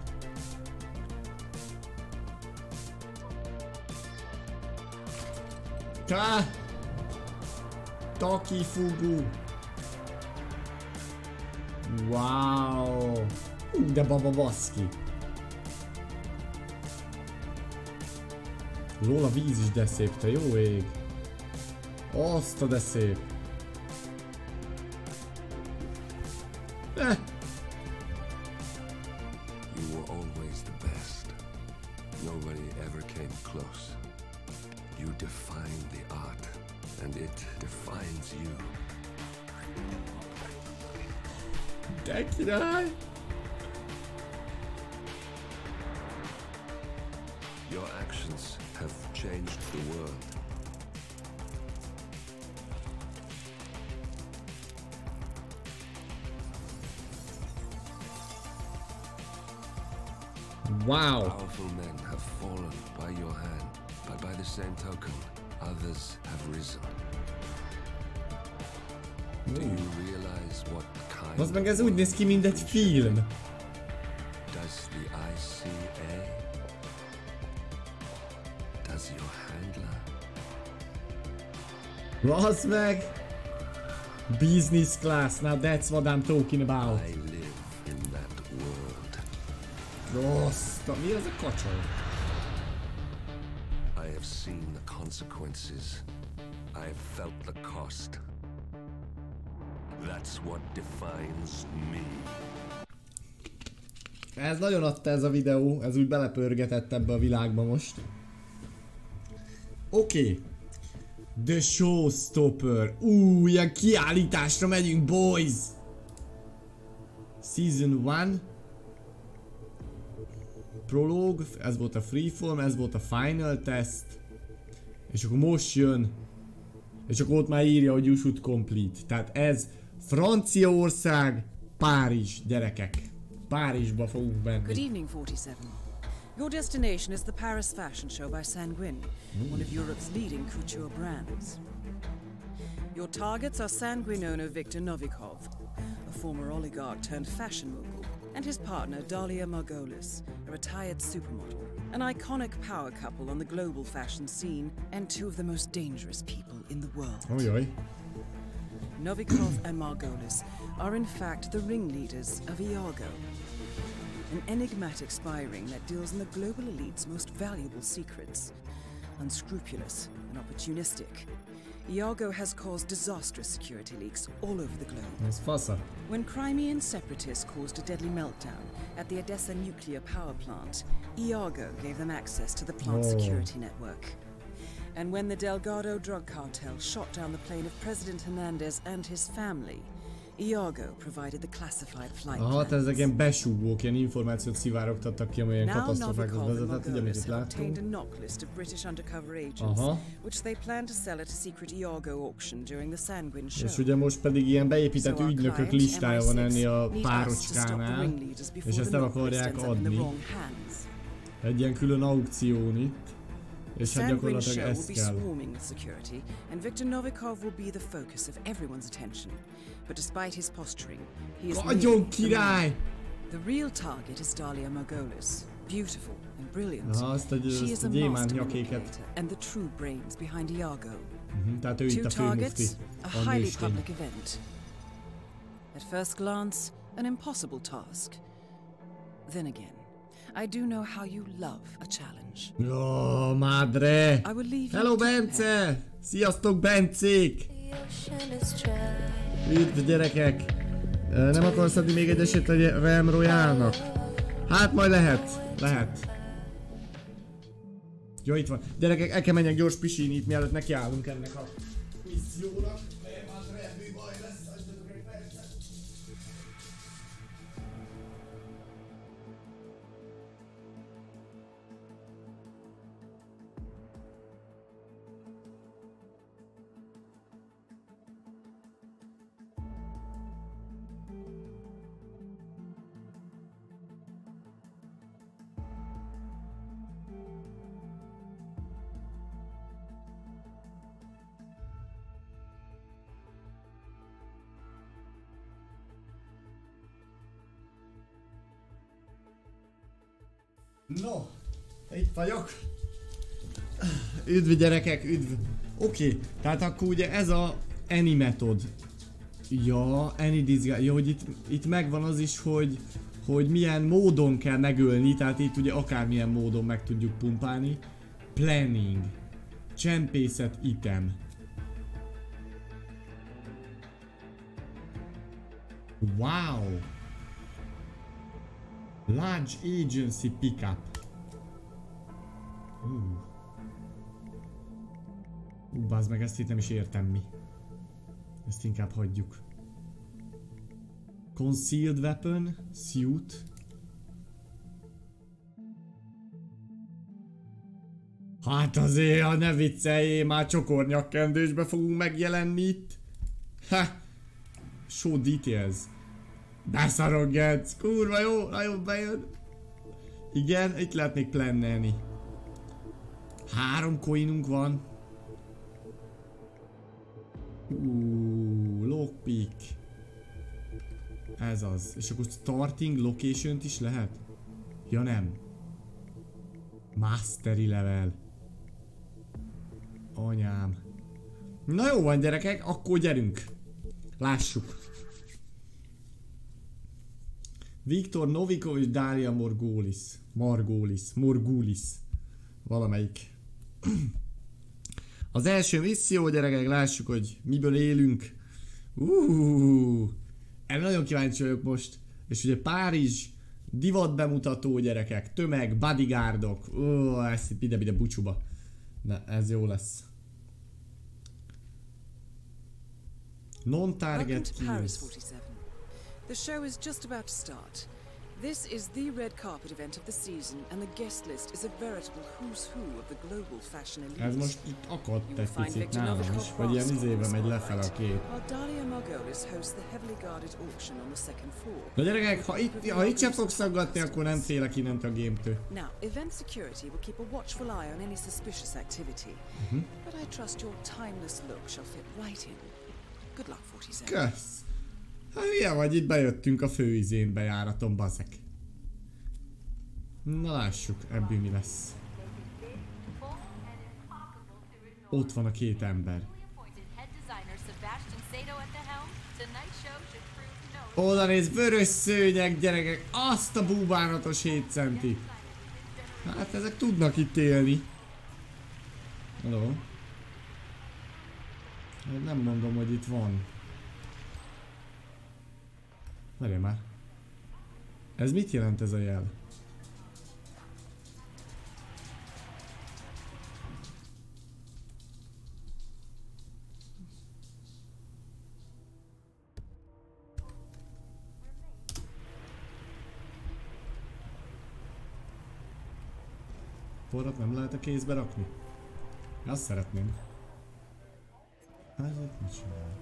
B: Ká! Takifugu. Wow. De baba baszki. Róla víz is de szép, te jó ég. Azt a de szép.
O: You were always the best. Nobody ever came close. You defined the art, and it defines you.
B: De király!
O: Your actions have changed the world.
B: Wow.
O: Powerful men have fallen by your hand, but by the same token, others have risen. Do you realize what kind
B: Az meg ez úgy néz ki, mint egy film.
O: Does the ICA? Does your handler?
B: Bazd meg! Business class, now that's what I'm talking about.
O: I live in that world.
B: Rossz, mi az a kacsor?
O: I have seen the consequences. I have felt the cost. That's what defines me.
B: Ez nagyon adta ez a videó, ez úgy belepörgetett ebbe a világba most. Oké. The Showstopper. Ilyen kiállításra megyünk, boys! Season 1. Prologue, ez volt a Freeform, ez volt a Final Test. És akkor most jön. És akkor ott már írja, hogy you should complete. Tehát ez Franciaország, Párizs, gyerekek. Párizsba fogunk menni.
C: Good evening, 47. Your destination is the Paris Fashion Show by Sanguine, one of Europe's leading couture brands. Your targets are Sanguine owner Viktor Novikov, a former oligarch turned fashion mogul, and his partner Dalia Margolis, a retired supermodel, an iconic power couple on the global fashion scene, and two of the most dangerous people in the world.
B: Ojoj.
C: Novikov and Margolis are in fact the ringleaders of Iago, an enigmatic spy ring that deals in the global elite's most valuable secrets. Unscrupulous and opportunistic, Iago has caused disastrous security leaks all over the globe.
B: Ez fasza.
C: When Crimean separatists caused a deadly meltdown at the Odessa nuclear power plant, Iago gave them access to the plant's security network. And when the Delgado drug cartel shot down the plane of President Hernandez and his family, Iago provided the classified flight
B: Aha,
C: plans.
B: ezek ilyen besúgók, ilyen információt szivárogtattak ki, amilyen
C: Now
B: katasztrofákat
C: Novikov and
B: vezetett, ugye, amit
C: Margolis
B: itt
C: have obtained a
B: láttunk.
C: knock list of British undercover agents,
B: Aha.
C: which they plan to sell at a secret Iago auction during the Sanguine show.
B: És ugye most pedig ilyen beépített
C: So our
B: ügynökök
C: client,
B: listája van
C: MI6,
B: ennél a
C: need us to stop the
B: párocskánál,
C: ringleaders before
B: és ezt
C: the
B: el
C: knock list
B: akarják
C: ends up in the
B: adni.
C: wrong hands.
B: Egy ilyen külön aukción itt. És hát
C: Sanguine
B: gyakorlatilag
C: show will
B: ez
C: be
B: kell.
C: swarming with security, and Viktor Novikov will be the focus of everyone's attention. But despite his posturing, he is
B: Nagyon
C: merely the
B: király!
C: man. The real target is Dalia Margolis, beautiful and brilliant.
B: Aha, azt a
C: She is a
B: gyémánt
C: master
B: nyakéket.
C: manipulator and the true brains behind Iago.
B: Tehát ő itt
C: Two
B: a főmufti
C: targets, a
B: a
C: highly
B: nőstény.
C: public event. At first glance, an impossible task. Then again, I do know how you love a challenge.
B: Jó, madre! Hello, Bence! Sziasztok, Bencék! Üdv, gyerekek! Nem akarsz adni még egy esélyt a Realm Royale-nak? Hát majd lehet. Jó, itt van. Gyerekek, el kell menjek gyors pisilni itt, mielőtt nekiállunk ennek a missziónak. No, itt vagyok. Üdv gyerekek, üdv. Oké, tehát akkor ugye ez a Any Method. Ja, Any Disguise. Ja, hogy itt megvan az is, hogy milyen módon kell megölni, tehát itt ugye akármilyen módon meg tudjuk pumpálni. Planning. Csempészet item. Wow. Large agency pickup. Bazd meg, ezt itt nem is értem mi. Ezt inkább hagyjuk. Concealed weapon, suit. Hát azért, ha ne vicceljél, már csokornyakkendősbe fogunk megjelenni itt. Ha! Show details. Beszaroggetsz, kurva jó, nagyon bejön. Igen, itt lehetnék plannelni. 3 coinunk van. Lockpick. Ez az. És akkor starting location-t is lehet? Ja nem. Mastery level. Anyám. Na jó van gyerekek, akkor gyerünk. Lássuk. Viktor Novikov és Daria Morgulis. Valamelyik. Az első misszió, gyerekek, lássuk, hogy miből élünk. Erre nagyon kíváncsi vagyok most. És ugye Párizs, divat bemutató, gyerekek, tömeg, bodyguardok. Ez itt ide bucsuba. Na, ez jó lesz. Non-target kills.
C: The show is just about to start. This is the red carpet event of the season, and the guest list is a veritable who's who of the global fashion elite.
B: Ez most itt akadt egy picit nálam is, vagy ilyen izébe megy lefele a kép. Na gyerekek, ha itt sem fogsz szaggatni, akkor nem félek innent a game-től.
C: Now, event security will keep a watchful eye on any suspicious activity. But I trust your timeless look shall fit right in. Good luck, 47.
B: Kösz! Hát ilyen vagy, itt bejöttünk a főizén bejáraton, bazek. Na lássuk, ebből mi lesz. Ott van a 2 ember. Oda néz, vörös szőnyeg, gyerekek, azt a búbánatos 7 centi. Hát ezek tudnak itt élni. Hello. Hát nem mondom, hogy itt van. Várjál már. Ez mit jelent ez a jel? Forrat nem lehet a kézbe rakni? Azt szeretném. Hát itt mit csinál?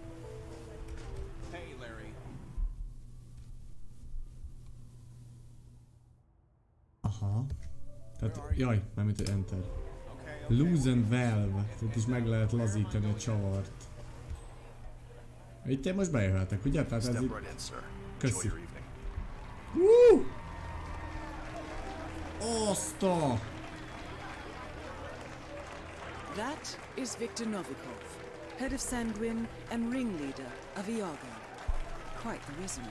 B: Aha. Tehát, jaj, mármint hogy enter. Loosen valve. Tehát is meg lehet lazítani a csavart. Itt én most bejöhetek, ugye? Tehát ez itt... Köszi. Oszta!
C: That is Viktor Novikov, head of Sanguine and ringleader of Iago. quite the resume.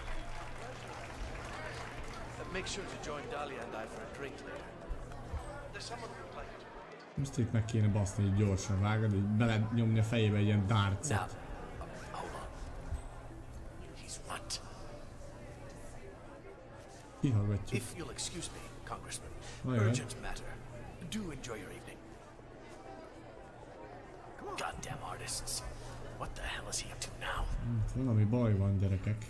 L: Make sure to join Dahlia and I for a drink later. There's someone who would like to.
B: Most itt meg kéne baszni, így gyorsan vágod, így belenyomni a fejébe egy ilyen darcot. Kihallgatjuk.
L: If you'll excuse me, Congressman,
B: Ajaj.
L: urgent matter. Do enjoy your evening. Goddamn artists. What the hell is he up to now?
B: Valami baj van, gyerekek.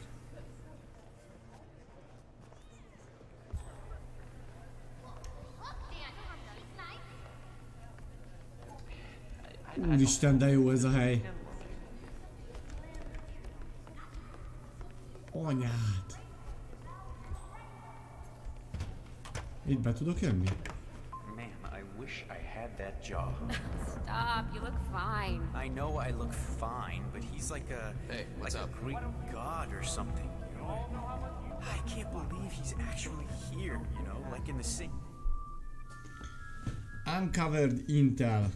B: Úristen, de jó ez a hely. Anyád. Itt be tudok jönni?
I: Man, I wish I had that job.
G: Stop, you look fine.
I: I know I look fine, but he's like a a Greek god or something, you know? I can't believe he's actually here, you know, like in the same
B: Uncovered Intel.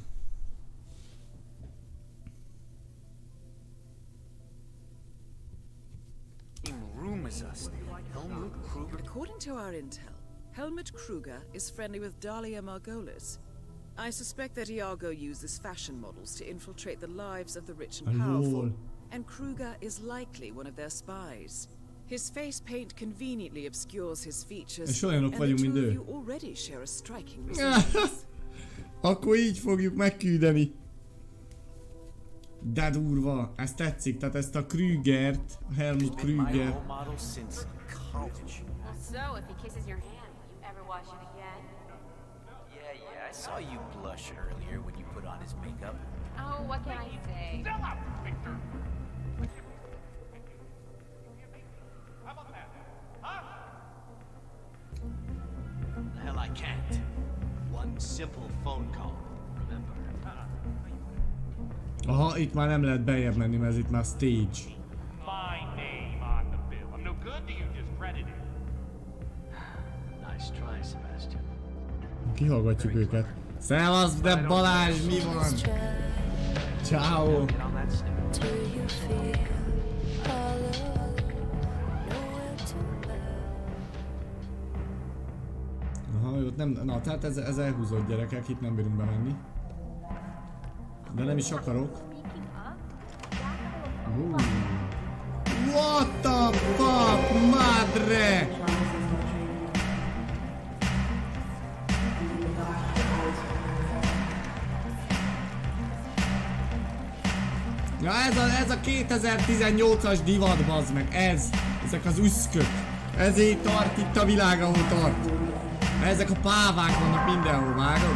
I: room as us. Helmut Kruger.
C: According to our intel, Helmut Kruger is friendly with Dahlia Margolis. I suspect that Iago uses fashion models to infiltrate the lives of the rich and powerful, and Kruger is likely one of their spies. His face paint conveniently obscures his features, and the two of you already share a striking resemblance.
B: Akkor így fogjuk megküldeni. De durva, ez tetszik, tehát ezt a Krügert, a Helmut Krüger.
G: So, if he kisses your hand, will you ever wash it again?
I: Yeah, I saw you blush earlier when you put on his makeup.
G: Oh, what can I say?
J: Sell out, Victor!
L: The hell I can't. One simple phone call, remember?
B: Aha, itt már nem lehet bejebb menni, mert ez itt már stage.
J: My name on the bill. I'm no good to you, discredited.
L: Nice try, Sebastian.
B: Kihallgatjuk őket. Szevasz, de Balázs, mi van? Ciao. Aha, ott nem, na tehát ez elhúzott, gyerekek, itt nem bírunk bemenni. De nem is akarok. What the fuck, madre! Ja, ez a 2018-as divat, bazd meg, ezek az üszkök. Ezért tart itt a világ, ahol tart. Ezek a pávák vannak mindenhol, vágod?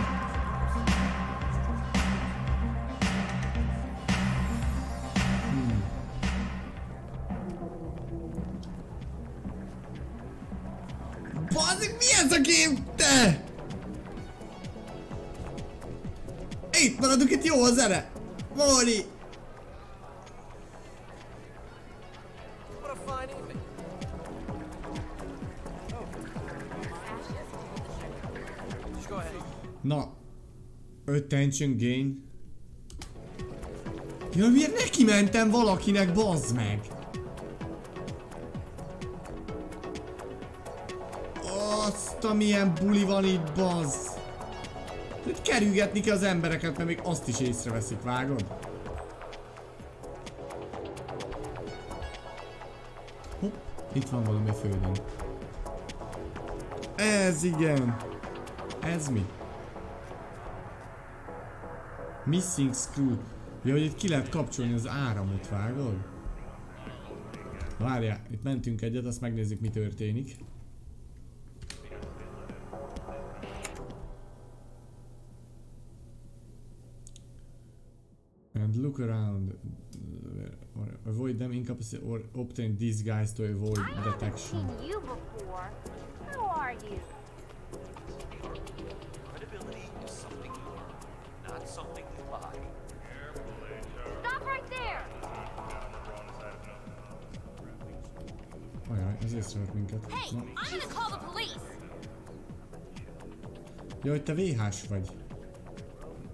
B: Bazzik, mi ez a game, te? Itt maradunk, itt jó a zene. Móri. Na, attention gain. Ja, miért neki mentem valakinek, bazd meg? Azt a milyen buli van itt, bazd. Itt kerülgetni kell az embereket, mert még azt is észreveszik, vágod? Hopp, itt van valami a földön. Ez igen. Ez mi? Missing screw. Ja, hogy itt ki lehet kapcsolni az áramot, vágod? Várjál, itt mentünk egyet, azt megnézzük, mi történik. And look around. Avoid them incapacity or obtain these guys to avoid detection.
G: I've seen you before. Who are you?
N: Credibility is something you earn, not something you buy.
G: Stop right there!
B: Ajaj, ez észrevett minket.
G: Hey,
B: Na.
G: I'm gonna call the police!
B: Ja, hogy te VH-s vagy.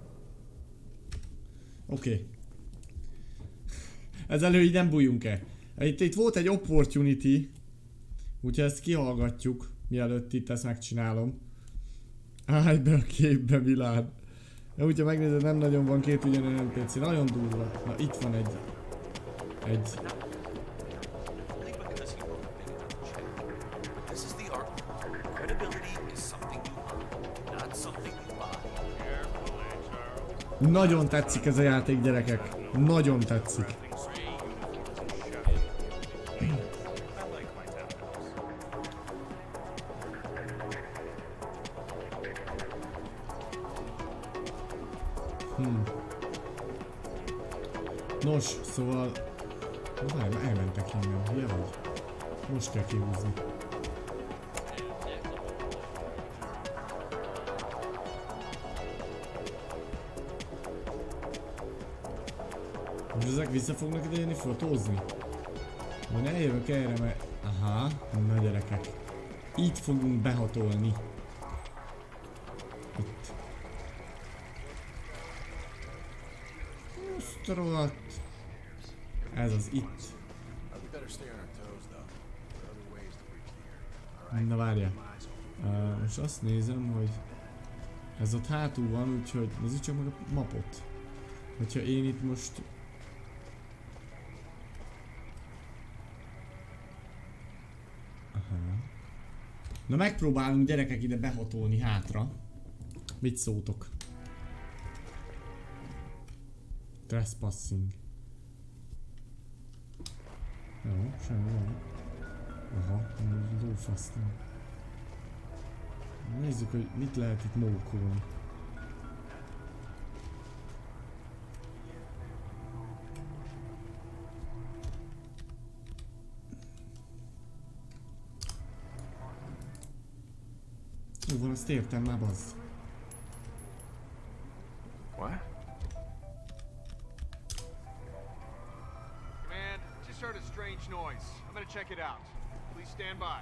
B: Oké. Ezzel így nem bújjunk el. Itt volt egy opportunity, úgyhogy ezt kihallgatjuk, mielőtt itt ezt megcsinálom. Állj be a képbe, Milán. Ja, úgyhogy megnézed, nem nagyon van két ugyanolyan NPC, nagyon durva. Na, itt van egy... Nagyon tetszik ez a játék, gyerekek. Nagyon tetszik. Nos, szóval... Várj, elmentek innen, hülye vagy? Most kell kihúzni. Most ezek vissza fognak ide jönni fotózni? Majd eljövök erre, mert... Aha, na gyerekek. Itt fogunk behatolni. Itt. Most rohadt. Ez az itt. Na várjál. Most azt nézem, hogy ez ott hátul van, úgyhogy nézzük csak meg a mapot. Hogyha én itt most... Aha. Na megpróbálunk, gyerekek, ide behatolni hátra. Mit szóltok? Trespassing. Jó, semmi van. Aha, lófasztán. Nézzük, hogy mit lehet itt mókolni. Jó van, azt értem már, bazd.
N: What? Command, just heard a strange noise. I'm gonna check it out. Please stand by.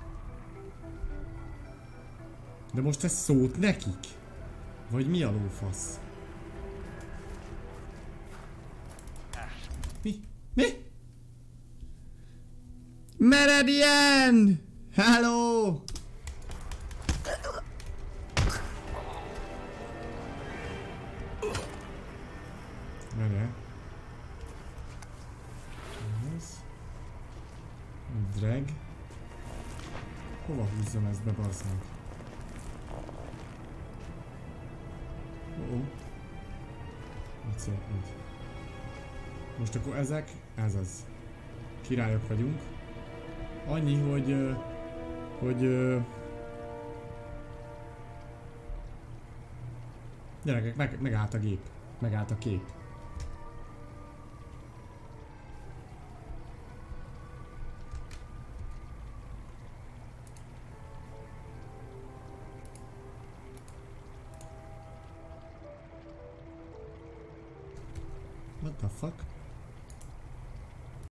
B: De most ez szólt nekik? Vagy mi a lófasz? Mi? Mi? Meridian! Hello! Várjál. Ez. Drag. Hova húzzam ezt be, bazd meg? Most akkor ezek, ez az. Királyok vagyunk. Annyi, hogy gyerekek, megállt a gép. Megállt a kép. What the fuck?